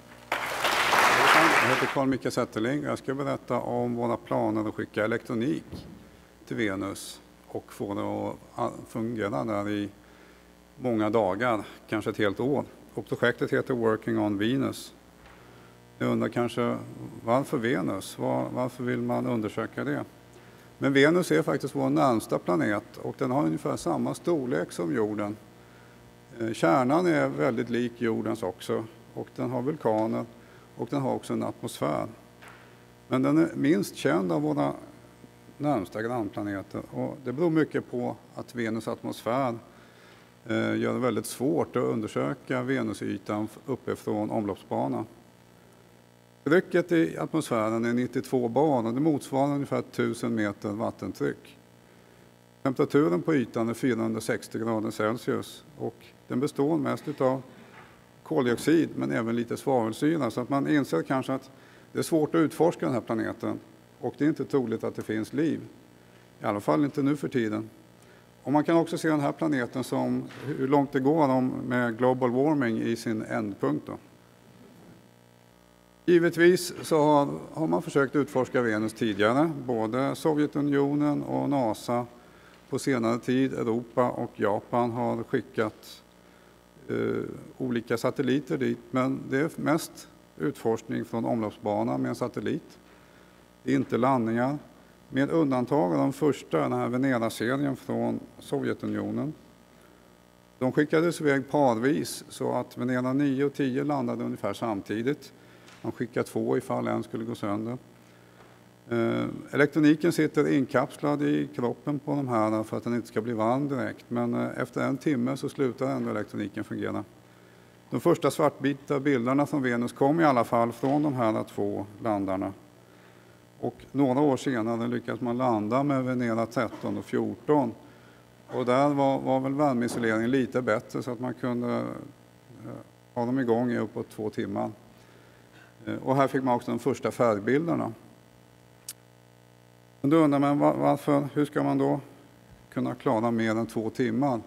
Speaker 8: Jag heter Carl-Mikael Zetterling och jag ska berätta om våra planer att skicka elektronik till Venus och få det att fungera där i många dagar, kanske ett helt år. Och projektet heter Working on Venus. Jag undrar kanske varför Venus? Varför vill man undersöka det? Men Venus är faktiskt vår närmsta planet och den har ungefär samma storlek som jorden. Kärnan är väldigt lik jordens också och den har vulkaner och den har också en atmosfär. Men den är minst känd av våra närmsta grannplaneter och det beror mycket på att Venus atmosfär gör det väldigt svårt att undersöka Venusytan uppifrån omloppsbanan. Trycket i atmosfären är 92 bar och det motsvarar ungefär 1000 meter vattentryck. Temperaturen på ytan är 460 grader Celsius och den består mest av koldioxid men även lite svavelsyra så att man inser kanske att det är svårt att utforska den här planeten och det är inte troligt att det finns liv. I alla fall inte nu för tiden. Och man kan också se den här planeten som hur långt det går med global warming i sin ändpunkt. Då. Givetvis så har man försökt utforska Venus tidigare, både Sovjetunionen och NASA på senare tid. Europa och Japan har skickat olika satelliter dit, men det är mest utforskning från omloppsbanan med en satellit. Det är inte landningar, med undantag av de första, den här Venera-serien från Sovjetunionen. De skickades iväg parvis så att Venera 9 och 10 landade ungefär samtidigt. Man skickade 2 ifall en skulle gå sönder. Elektroniken sitter inkapslad i kroppen på de här för att den inte ska bli varm direkt. Men efter 1 timme så slutar ändå elektroniken fungera. De första svartvita bilderna från Venus kom i alla fall från de här 2 landarna. Och några år senare lyckades man landa med Venera 13 och 14. Och där var väl värmeisoleringen lite bättre så att man kunde ha dem igång i uppåt 2 timmar. Och här fick man också de första färgbilderna. Men då undrar man hur ska man då kunna klara mer än 2 timmar?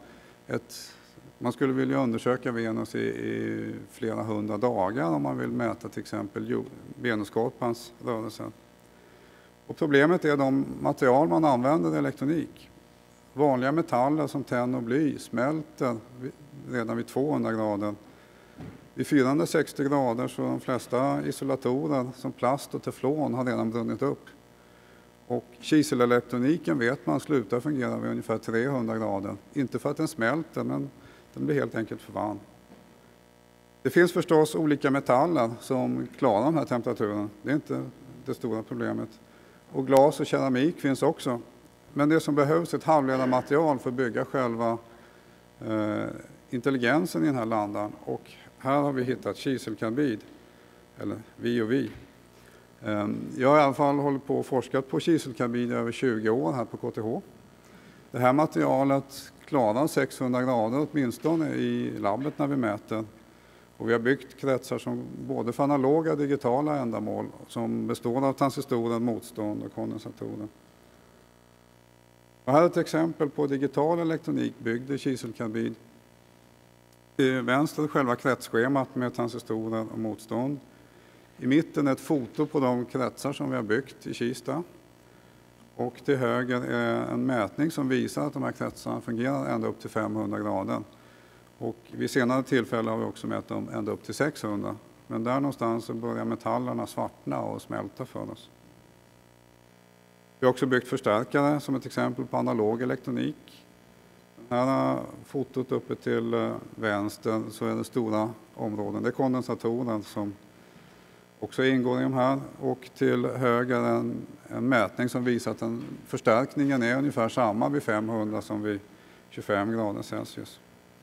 Speaker 8: Man skulle vilja undersöka Venus i flera 100 dagar om man vill mäta till exempel Venusskorpans rörelse. Och problemet är de material man använder i elektronik. Vanliga metaller som tenn och bly smälter redan vid 200 grader. Vid 460 grader så de flesta isolatorer som plast och teflon har redan brunnit upp. Och kiselelektroniken vet man slutar fungera vid ungefär 300 grader. Inte för att den smälter, men den blir helt enkelt för varm. Det finns förstås olika metaller som klarar de här temperaturerna. Det är inte det stora problemet. Och glas och keramik finns också. Men det som behövs är ett halvledarmaterial för att bygga själva intelligensen i den här landaren. Och här har vi hittat kiselkarbid, eller vi. Jag har i alla fall hållit på och forskat på kiselkarbid i över 20 år här på KTH. Det här materialet klarar 600 grader åtminstone i labbet när vi mäter. Och vi har byggt kretsar som både för analoga och digitala ändamål som består av transistorer, motstånd och kondensatorer. Och här är ett exempel på digital elektronik byggd i kiselkarbid. Till vänster själva kretsschemat med transistorer och motstånd. I mitten är ett foto på de kretsar som vi har byggt i Kista. Och till höger är en mätning som visar att de här kretsarna fungerar ända upp till 500 grader. Och vid senare tillfälle har vi också mätt dem ända upp till 600. Men där någonstans så börjar metallerna svartna och smälta för oss. Vi har också byggt förstärkare som ett exempel på analog elektronik. Det här fotot uppe till vänster så är det stora områden. Det är kondensatorer som också ingår i de här. Och till höger en mätning som visar att förstärkningen är ungefär samma vid 500 som vid 25 grader Celsius.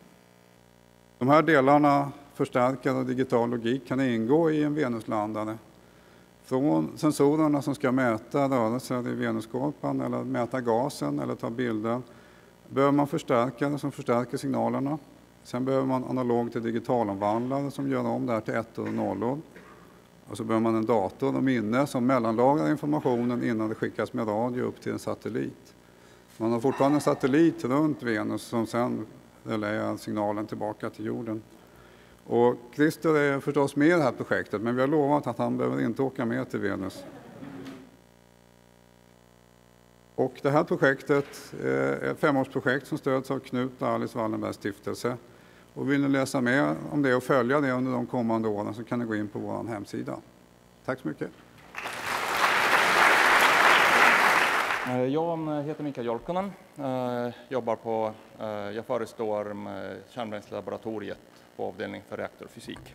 Speaker 8: De här delarna, förstärkare och digital logik, kan ingå i en Venuslandare. Från sensorerna som ska mäta rörelser i Venusskorpan eller mäta gasen eller ta bilder behöver man förstärkare som förstärker signalerna. Sen behöver man analog till digitalomvandlare som gör om det här till 1 och 0. Och så behöver man en dator och minne som mellanlagrar informationen innan det skickas med radio upp till en satellit. Man har fortfarande en satellit runt Venus som sen relayar signalen tillbaka till jorden. Och Christer är förstås med i det här projektet, men vi har lovat att han behöver inte åka med till Venus. Och det här projektet är ett 5-årsprojekt som stöds av Knut och Alice Wallenbergs stiftelse. Och vill ni läsa mer om det och följa det under de kommande åren så kan ni gå in på vår hemsida. Tack så mycket.
Speaker 9: Jag heter Mikael Jolkonen. Jag förestår kärnbränslelaboratoriet på avdelning för reaktorfysik.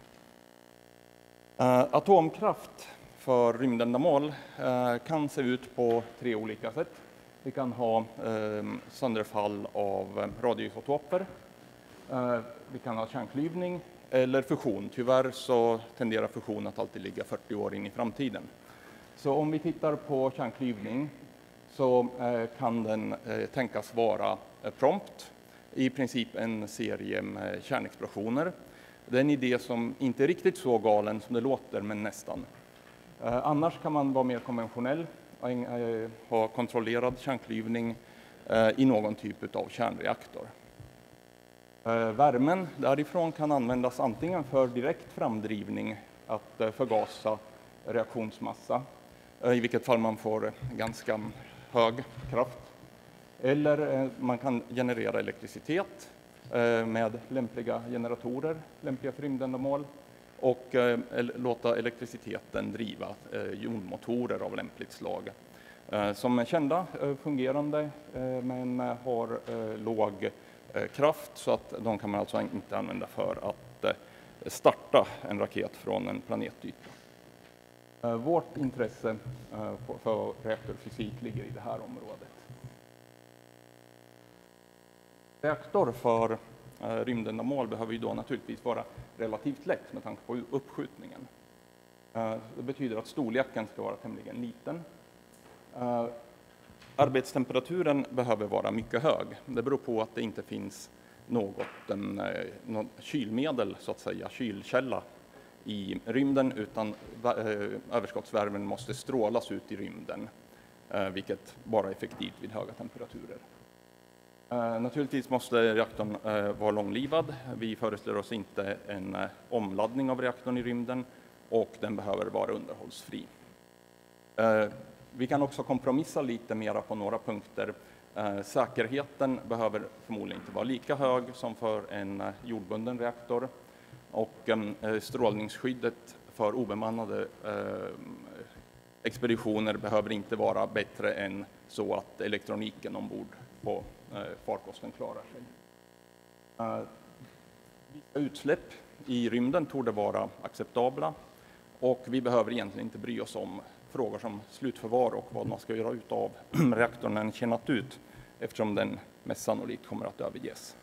Speaker 9: Atomkraft för rymdändamål kan se ut på 3 olika sätt. Vi kan ha sönderfall av radioisotoper. Vi kan ha kärnklyvning eller fusion. Tyvärr så tenderar fusion att alltid ligga 40 år in i framtiden. Så om vi tittar på kärnklyvning så kan den tänkas vara prompt. I princip en serie med kärnexplosioner. Det är en idé som inte är riktigt så galen som det låter, men nästan. Annars kan man vara mer konventionell och ha kontrollerad kärnklyvning i någon typ av kärnreaktor. Värmen därifrån kan användas antingen för direkt framdrivning, att förgasa reaktionsmassa, i vilket fall man får ganska hög kraft. Eller man kan generera elektricitet med lämpliga generatorer, lämpliga för rymdändamål, och låta elektriciteten driva jonmotorer av lämpligt slag. Som är kända, fungerande, men har låg kraft, så att de kan man alltså inte använda för att starta en raket från en planetyta. Vårt intresse för reaktorfysik ligger i det här området. Reaktor för rymdändamål behöver ju då naturligtvis vara relativt lätt med tanke på uppskjutningen. Det betyder att storleken ska vara tämligen liten. Arbetstemperaturen behöver vara mycket hög. Det beror på att det inte finns något kylmedel, så att säga, kylkälla i rymden, utan överskottsvärmen måste strålas ut i rymden, vilket bara är effektivt vid höga temperaturer. Naturligtvis måste reaktorn vara långlivad. Vi föreslår oss inte en omladdning av reaktorn i rymden, och den behöver vara underhållsfri. Vi kan också kompromissa lite mera på några punkter. Säkerheten behöver förmodligen inte vara lika hög som för en jordbunden reaktor, och strålningsskyddet för obemannade expeditioner behöver inte vara bättre än så att elektroniken ombord på farkosten klarar sig. Vissa utsläpp i rymden torde vara acceptabla, och vi behöver egentligen inte bry oss om frågor som slutförvar och vad man ska göra utav reaktorn när den tjänat ut, eftersom den mest sannolikt kommer att överges.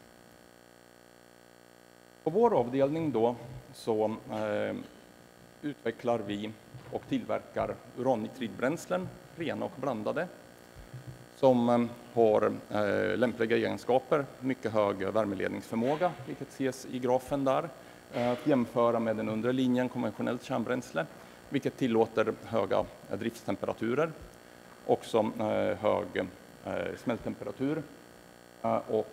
Speaker 9: På vår avdelning då så utvecklar vi och tillverkar urannitridbränslen, rena och blandade, som har lämpliga egenskaper, mycket hög värmeledningsförmåga, vilket ses i grafen där, att jämföra med den undre linjen konventionellt kärnbränsle, vilket tillåter höga driftstemperaturer, också hög smälttemperatur, och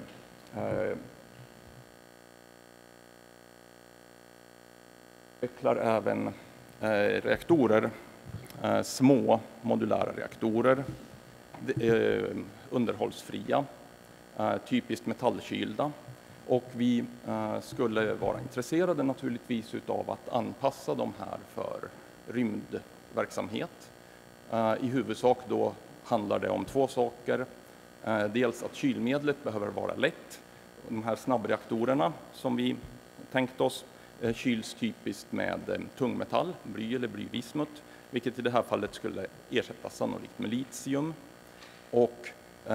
Speaker 9: utvecklar även reaktorer, små modulära reaktorer, underhållsfria, typiskt metallkylda, och vi skulle vara intresserade naturligtvis utav att anpassa de här för rymdverksamhet. I huvudsak då handlar det om två saker. Dels att kylmedlet behöver vara lätt. De här snabbreaktorerna som vi tänkt oss kyls typiskt med tungmetall, bly eller blyvismut, vilket i det här fallet skulle ersättas sannolikt med litium. Och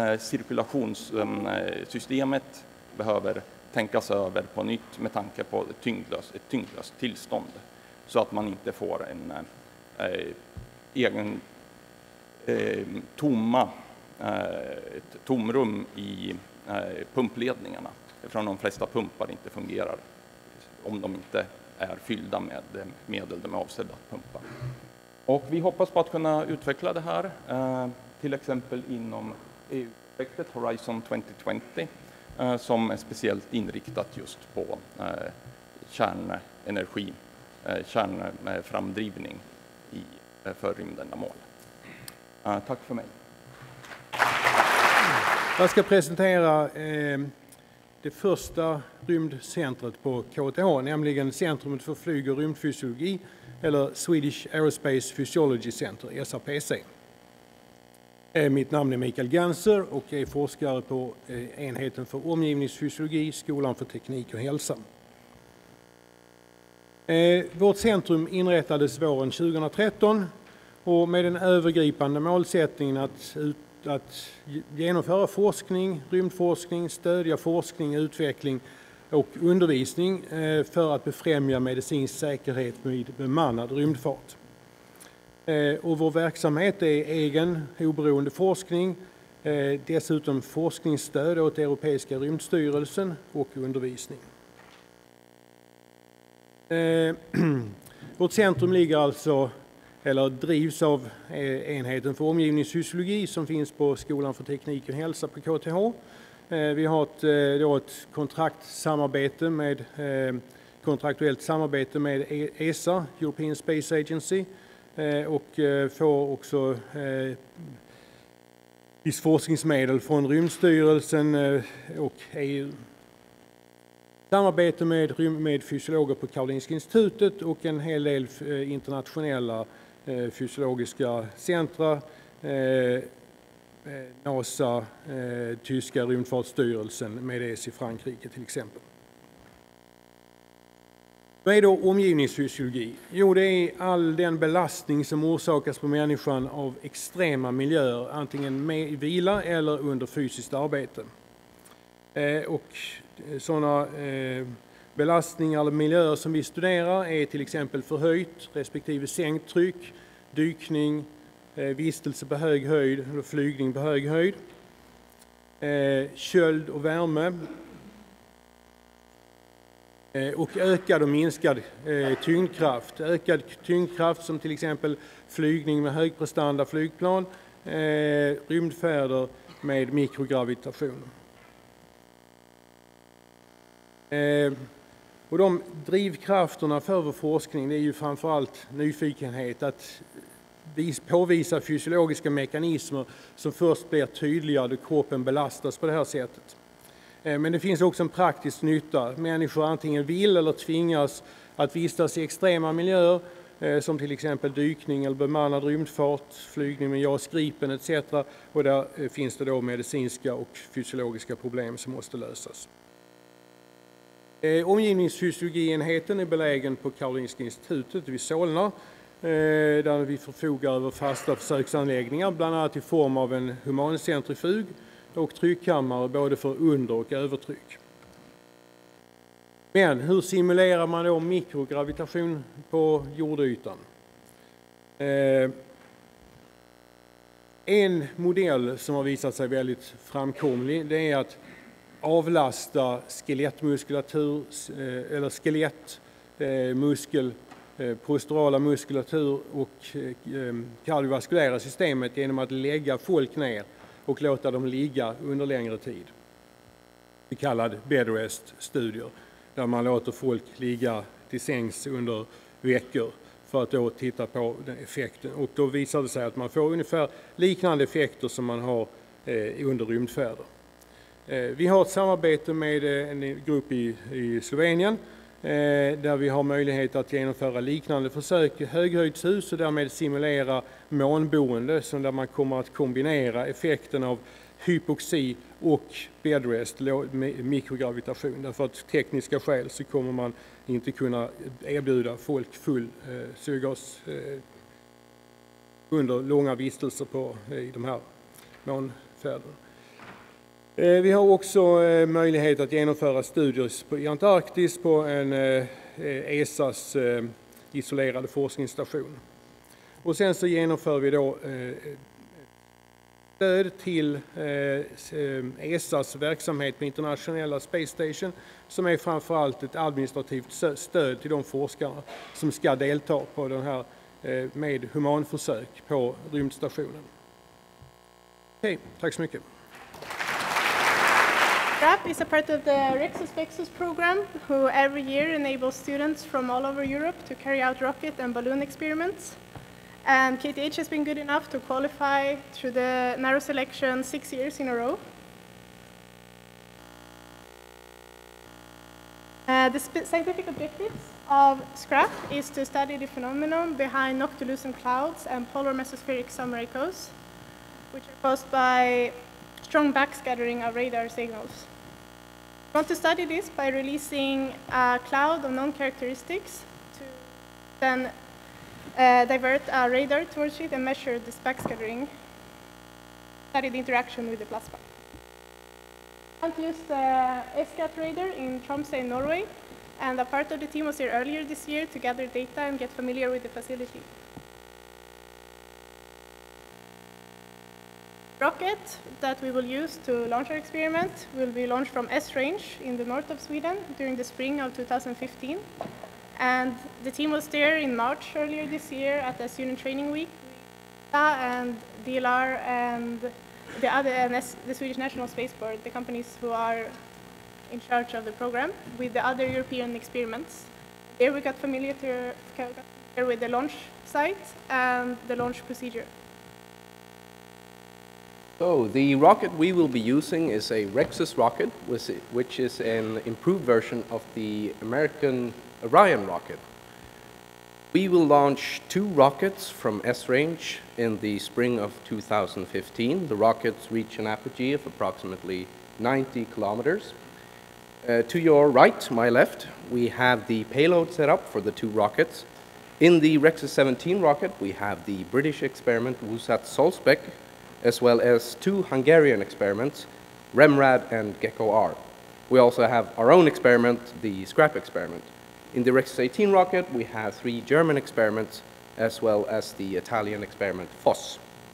Speaker 9: cirkulationssystemet behöver tänkas över på nytt med tanke på ett tyngdlöst tillstånd, så att man inte får en egen ett tomrum i pumpledningarna, eftersom de flesta pumpar inte fungerar om de inte är fyllda med medel de är avsedda att pumpa. Och vi hoppas på att kunna utveckla det här, till exempel inom EU-projektet Horizon 2020, som är speciellt inriktat just på kärnenergi, kärnframdrivning för rymdändamål. Tack för mig.
Speaker 10: Jag ska presentera det första rymdcentret på KTH, nämligen Centrumet för flyg- och rymdfysiologi, eller Swedish Aerospace Physiology Center, SAPC. Mitt namn är Mikael Ganser och är forskare på enheten för omgivningsfysiologi, Skolan för teknik och hälsa. Vårt centrum inrättades våren 2013 och med den övergripande målsättningen att genomföra forskning, rymdforskning, stödja forskning, utveckling och undervisning för att befrämja medicinsk säkerhet vid bemannad rymdfart. Och vår verksamhet är egen oberoende forskning, dessutom forskningsstöd åt Europeiska rymdstyrelsen och undervisning. Vårt centrum ligger alltså, eller drivs av enheten för omgivningsfysiologi som finns på Skolan för teknik och hälsa på KTH. Vi har ett kontraktuellt samarbete med ESA, European Space Agency, och får också viss forskningsmedel från Rymdstyrelsen och EU. Samarbete med fysiologer på Karolinska institutet och en hel del internationella fysiologiska centra, NASA, tyska rymdfartsstyrelsen med ES i Frankrike till exempel. Vad är då omgivningsfysiologi? Jo, det är all den belastning som orsakas på människan av extrema miljöer, antingen med vila eller under fysiskt arbete. Och sådana belastningar eller miljöer som vi studerar är till exempel förhöjt respektive sänkt tryck, dykning, vistelse på hög höjd eller flygning på hög höjd, köld och värme och ökad och minskad tyngdkraft. Ökad tyngdkraft som till exempel flygning med högprestanda flygplan, rymdfärder med mikrogravitation. Och de drivkrafterna för vår forskning, det är ju framförallt nyfikenhet att påvisa fysiologiska mekanismer som först blir tydliga då kroppen belastas på det här sättet. Men det finns också en praktisk nytta. Människor antingen vill eller tvingas att vistas i extrema miljöer som till exempel dykning eller bemannad rymdfart, flygning med JAS Gripen etc. Och där finns det då medicinska och fysiologiska problem som måste lösas. Omgivningsfysiologienheten är belägen på Karolinska institutet vid Solna, där vi förfogar över fasta försöksanläggningar, bland annat i form av en humancentrifug och tryckkammare både för under- och övertryck. Men hur simulerar man då mikrogravitation på jordytan? En modell som har visat sig väldigt framkomlig, det är att avlasta skelettmuskulatur eller skelett, posturala muskulatur och kardiovaskulära systemet genom att lägga folk ner och låta dem ligga under längre tid. Så kallad bedrest-studier, där man låter folk ligga till sängs under veckor för att då titta på den effekten. Och då visar det sig att man får ungefär liknande effekter som man har under rymdfärder. Vi har ett samarbete med en grupp i Slovenien där vi har möjlighet att genomföra liknande försök i höghöjdshus och därmed simulera månboende, så där man kommer att kombinera effekten av hypoxi och bedrest, mikrogravitation. Därför att tekniska skäl så kommer man inte kunna erbjuda folk full syrgas under långa vistelser i de här månfärderna. Vi har också möjlighet att genomföra studier i Antarktis på en ESAs isolerade forskningsstation. Och sen så genomför vi då stöd till ESAs verksamhet med internationella Space Station, som är framförallt ett administrativt stöd till de forskare som ska delta på den här med humanförsök på rymdstationen. Okej, tack så mycket.
Speaker 11: RAP is a part of the researchers.Space program, who every year enables students from all over Europe to carry out rocket and balloon experiments. And KTH has been good enough to qualify through the narrow selection 6 years in a row. The scientific objectives of SCRAP is to study the phenomenon behind noctilucent clouds and polar mesospheric summer echoes, which are caused by strong backscattering of radar signals. We want to study this by releasing a cloud of known characteristics to then divert a radar towards it and measure this backscattering, study the interaction with the plasma. We want to use the SCAT radar in Tromsø in Norway, and a part of the team was here earlier this year to gather data and get familiar with the facility. Rocket that we will use to launch our experiment will be launched from S-Range in the north of Sweden during the spring of 2015. And the team was there in March earlier this year at the student training week. And DLR and the Swedish National Space Board, the companies who are in charge of the program, with the other European experiments. There we got familiar with the launch site and the launch procedure.
Speaker 12: So the rocket we will be using is a Rexus rocket, which is an improved version of the American Orion rocket. We will launch 2 rockets from S-range in the spring of 2015. The rockets reach an apogee of approximately 90 kilometers. To your right, my left, we have the payload set up for the 2 rockets. In the Rexus 17 rocket, we have the British experiment WUSAT Solspec, as well as 2 Hungarian experiments, REMRAD and GECKO-R. We also have our own experiment, the SCRAP experiment. In the Rexus 18 rocket, we have 3 German experiments, as well as the Italian experiment FOSS.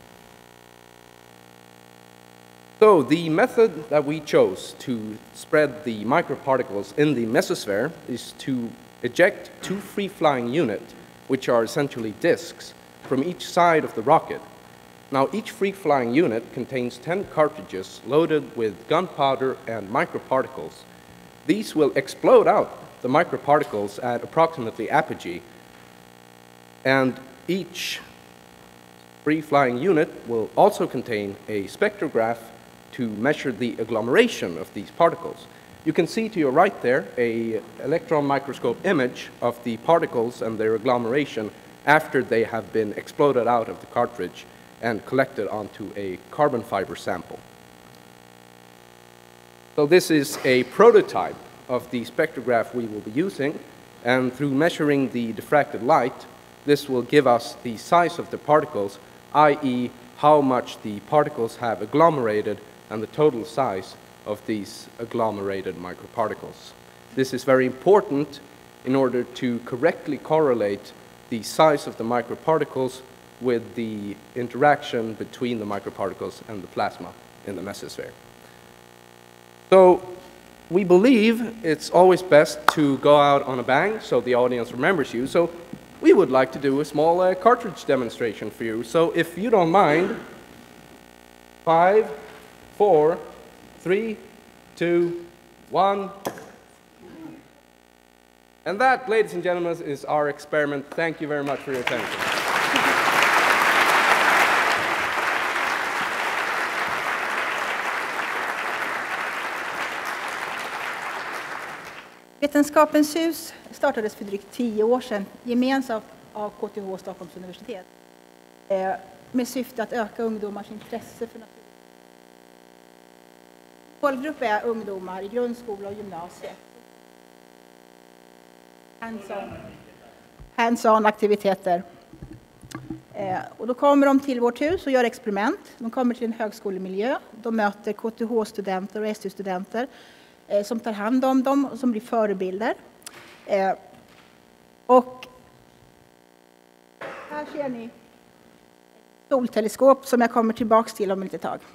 Speaker 12: So the method that we chose to spread the microparticles in the mesosphere is to eject 2 free-flying units, which are essentially disks, from each side of the rocket. Now, each free-flying unit contains 10 cartridges loaded with gunpowder and microparticles. These will explode out the microparticles at approximately apogee, and each free-flying unit will also contain a spectrograph to measure the agglomeration of these particles. You can see to your right there an electron microscope image of the particles and their agglomeration after they have been exploded out of the cartridge and collected onto a carbon fiber sample. So this is a prototype of the spectrograph we will be using, and through measuring the diffracted light, this will give us the size of the particles, i.e. how much the particles have agglomerated and the total size of these agglomerated microparticles. This is very important in order to correctly correlate the size of the microparticles with the interaction between the microparticles and the plasma in the mesosphere. So we believe it's always best to go out on a bang so the audience remembers you. So we would like to do a small cartridge demonstration for you. So if you don't mind, 5, 4, 3, 2, 1. And that, ladies and gentlemen, is our experiment. Thank you very much for your attention.
Speaker 13: Vetenskapens hus startades för drygt 10 år sedan gemensamt av KTH och Stockholms universitet med syfte att öka ungdomars intresse för natur. Målgrupp är ungdomar i grundskola och gymnasiet. Hands-on aktiviteter. Och då kommer de till vårt hus och gör experiment. De kommer till en högskolemiljö. De möter KTH-studenter och SU-studenter som tar hand om dem och som blir förebilder. Och här ser ni ett solteleskop som jag kommer tillbaka till om ett litet tag.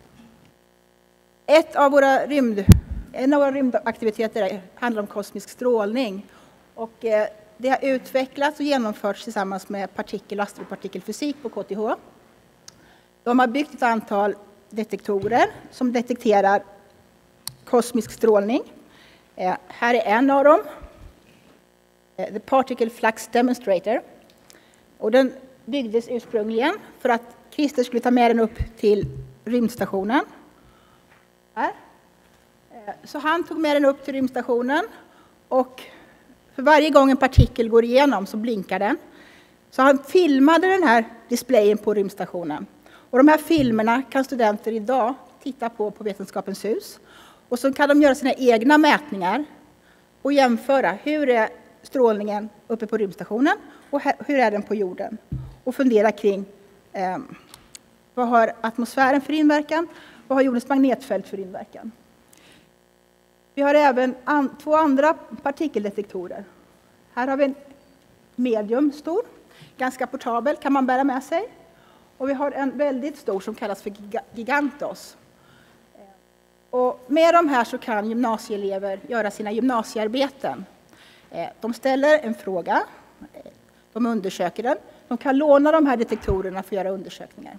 Speaker 13: En av våra rymdaktiviteter handlar om kosmisk strålning. Och det har utvecklats och genomförts tillsammans med partikel- och astropartikelfysik på KTH. De har byggt ett antal detektorer som detekterar kosmisk strålning. Här är en av dem. The Particle Flux Demonstrator. Och den byggdes ursprungligen för att Christer skulle ta med den upp till rymdstationen. Här. Så han tog med den upp till rymdstationen och för varje gång en partikel går igenom så blinkar den. Så han filmade den här displayen på rymdstationen. Och de här filmerna kan studenter idag titta på Vetenskapens hus. Och så kan de göra sina egna mätningar och jämföra hur är strålningen uppe på rymdstationen och hur är den på jorden. Och fundera kring vad har atmosfären för inverkan, vad har jordens magnetfält för inverkan. Vi har även 2 andra partikeldetektorer. Här har vi en medium stor, ganska portabel, kan man bära med sig. Och vi har en väldigt stor som kallas för gigantos. Och med de här så kan gymnasieelever göra sina gymnasiearbeten. De ställer en fråga, de undersöker den. De kan låna de här detektorerna för att göra undersökningar.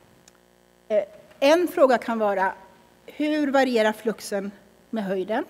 Speaker 13: En fråga kan vara, hur varierar fluxen med höjden?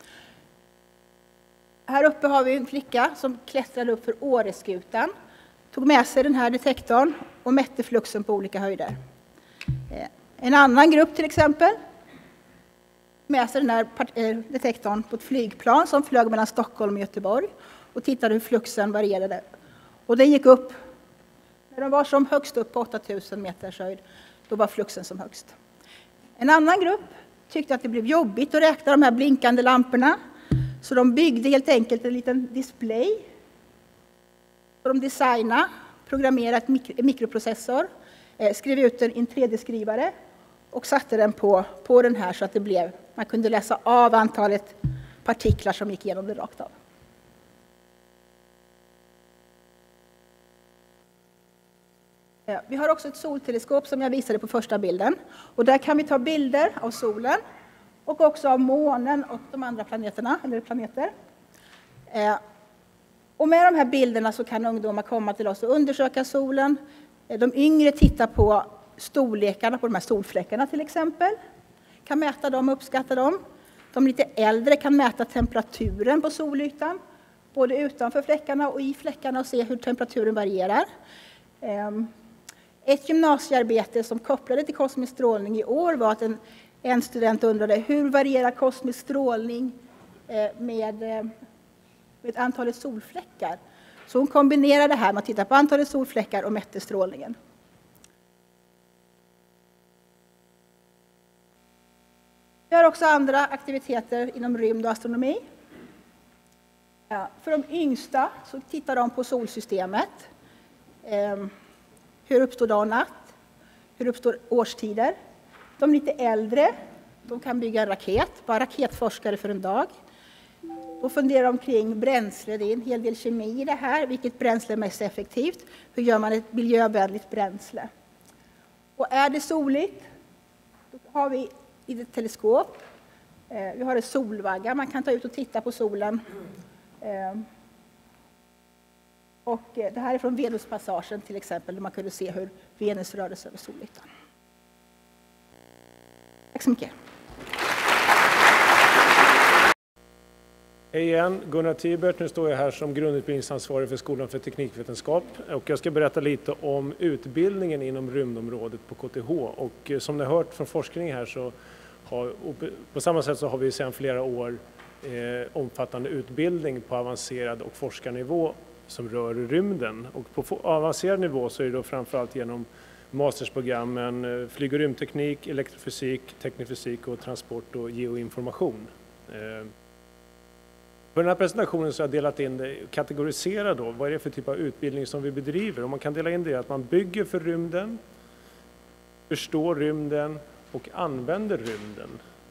Speaker 13: Här uppe har vi en flicka som klättrade upp för Åreskutan, tog med sig den här detektorn och mätte fluxen på olika höjder. En annan grupp till exempel med sig den här detektorn på ett flygplan som flög mellan Stockholm och Göteborg och tittade hur fluxen varierade. Och den gick upp, när de var som högst upp på 8000 meters höjd, då var fluxen som högst. En annan grupp tyckte att det blev jobbigt att räkna de här blinkande lamporna, så de byggde helt enkelt en liten display. Så de designade, programmerade en mikroprocessor, skrev ut den i en 3D-skrivare och satte den på den här så att man kunde läsa av antalet partiklar som gick igenom det rakt av. Vi har också ett solteleskop som jag visade på första bilden. Och där kan vi ta bilder av solen och också av månen och de andra planeterna, eller planeter. Och med de här bilderna så kan ungdomar komma till oss och undersöka solen. De yngre tittar på storlekarna på de här solfläckarna till exempel. Kan mäta dem och uppskatta dem. De lite äldre kan mäta temperaturen på solytan, både utanför fläckarna och i fläckarna, och se hur temperaturen varierar. Ett gymnasiearbete som kopplade till kosmisk strålning i år var att en student undrade hur varierar kosmisk strålning med antalet solfläckar. Så hon kombinerade det här med att titta på antalet solfläckar och mätte strålningen. Vi har också andra aktiviteter inom rymd och astronomi. För de yngsta så tittar de på solsystemet. Hur uppstår dag och natt? Hur uppstår årstider? De lite äldre, de kan bygga en raket, vara raketforskare för en dag. Då funderar de kring bränsle, det är en hel del kemi i det här. Vilket bränsle är mest effektivt? Hur gör man ett miljövänligt bränsle? Och är det soligt, då har vi i ett teleskop, vi har en solvagga, man kan ta ut och titta på solen. Och det här är från Venuspassagen till exempel, där man kunde se hur Venus rörde sig över solytan. Tack så mycket.
Speaker 7: Hej igen, Gunnar Tibert. Nu står jag här som grundutbildningsansvarig för Skolan för teknikvetenskap. Och jag ska berätta lite om utbildningen inom rymdområdet på KTH. Och som ni har hört från forskningen här så på samma sätt så har vi sedan flera år omfattande utbildning på avancerad och forskarnivå som rör rymden. Och på avancerad nivå så är det då framförallt genom mastersprogrammen flyg- och rymdteknik, elektrofysik, teknofysik och transport och geoinformation. På den här presentationen så har jag delat in det, kategoriserat då, vad är det för typ av utbildning som vi bedriver. Och man kan dela in det i att man bygger för rymden, förstår rymden och använder rymden.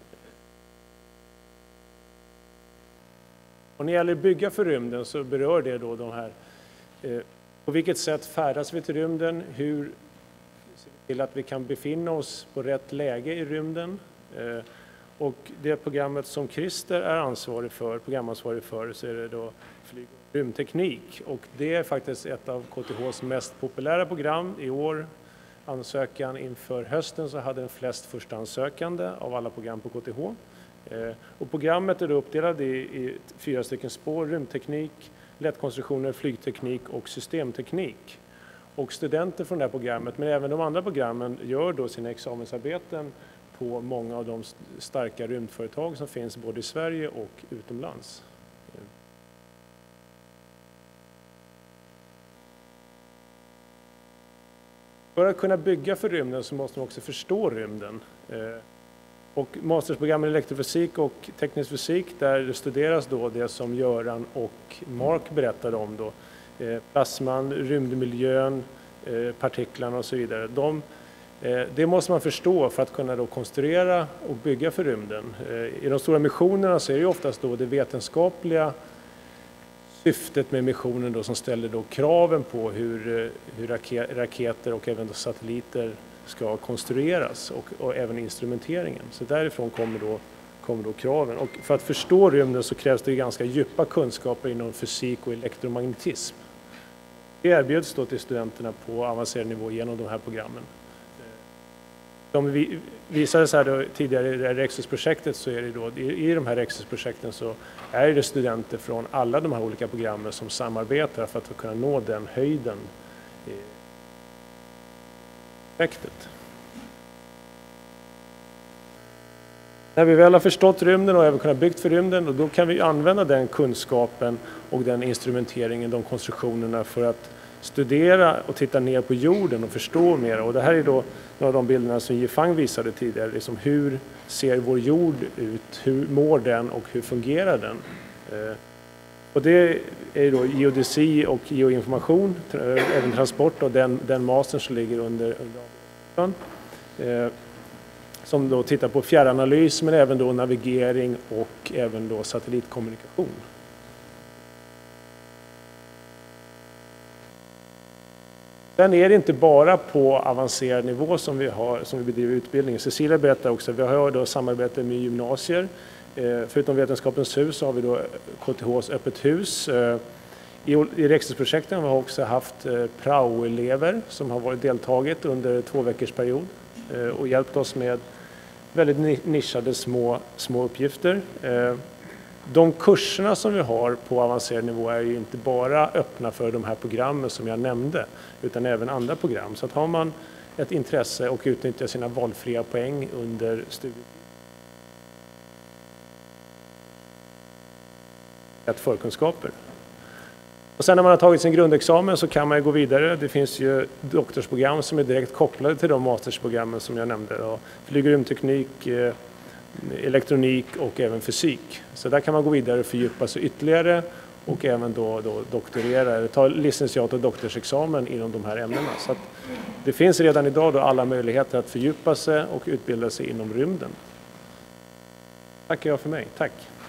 Speaker 7: Och när det gäller bygga för rymden så berör det då de här, på vilket sätt färdas vi till rymden, hur ser vi till att vi kan befinna oss på rätt läge i rymden. Och det programmet som Christer är programansvarig för, så är det då flyg- och rymdteknik. Och det är faktiskt ett av KTHs mest populära program i år. Ansökan inför hösten så hade den flest förstansökande av alla program på KTH. Och programmet är då uppdelat i 4 stycken spår: rymdteknik, lättkonstruktioner, flygteknik och systemteknik. Och studenter från det här programmet, men även de andra programmen, gör då sina examensarbeten på många av de starka rymdföretag som finns både i Sverige och utomlands. För att kunna bygga för rymden så måste man också förstå rymden. Och mastersprogrammen i elektrofysik och teknisk fysik, där studeras då det som Göran och Mark berättade om då. Plasman, rymdmiljön, partiklarna och så vidare. Det måste man förstå för att kunna då konstruera och bygga för rymden. I de stora missionerna så är det oftast då det vetenskapliga syftet med missionen då som ställer då kraven på hur raketer och även då satelliter ska konstrueras och även instrumenteringen. Så därifrån kommer då kraven. Och för att förstå rymden så krävs det ganska djupa kunskaper inom fysik och elektromagnetism. Det erbjuds då till studenterna på avancerad nivå genom de här programmen. De visade sig då tidigare i det här Rexus-projektet, så är det då i de här Rexus-projekten så är det studenter från alla de här olika programmen som samarbetar för att kunna nå den höjden i projektet. När vi väl har förstått rymden och även kunnat byggt för rymden, och då kan vi använda den kunskapen och den instrumenteringen, de konstruktionerna för att studera och titta ner på jorden och förstå mer. Och det här är då några av de bilderna som Yifang visade tidigare. Liksom hur ser vår jord ut? Hur mår den och hur fungerar den? Och det är då geodesi och geoinformation, även transport och den mastern som ligger under som då tittar på fjärranalys men även då navigering och även då satellitkommunikation. Sen är det inte bara på avancerad nivå som vi bedriver utbildning. Cecilia berättar också att vi har då samarbete med gymnasier. Förutom Vetenskapens hus så har vi då KTHs öppet hus. I Rexus-projekten har vi också haft prao-elever som har deltagit under 2 veckors period och hjälpt oss med väldigt nischade små uppgifter. De kurserna som vi har på avancerad nivå är ju inte bara öppna för de här programmen som jag nämnde, utan även andra program. Så att har man ett intresse och utnyttjar sina valfria poäng under studier förkunskaper. Och sen när man har tagit sin grundexamen så kan man ju gå vidare. Det finns ju doktorsprogram som är direkt kopplade till de mastersprogrammen som jag nämnde. Flygrymteknik, elektronik och även fysik. Så där kan man gå vidare och fördjupa sig ytterligare och även då doktorera eller ta licentiat och doktorsexamen inom de här ämnena. Så att det finns redan idag då alla möjligheter att fördjupa sig och utbilda sig inom rymden. Tackar jag för mig. Tack!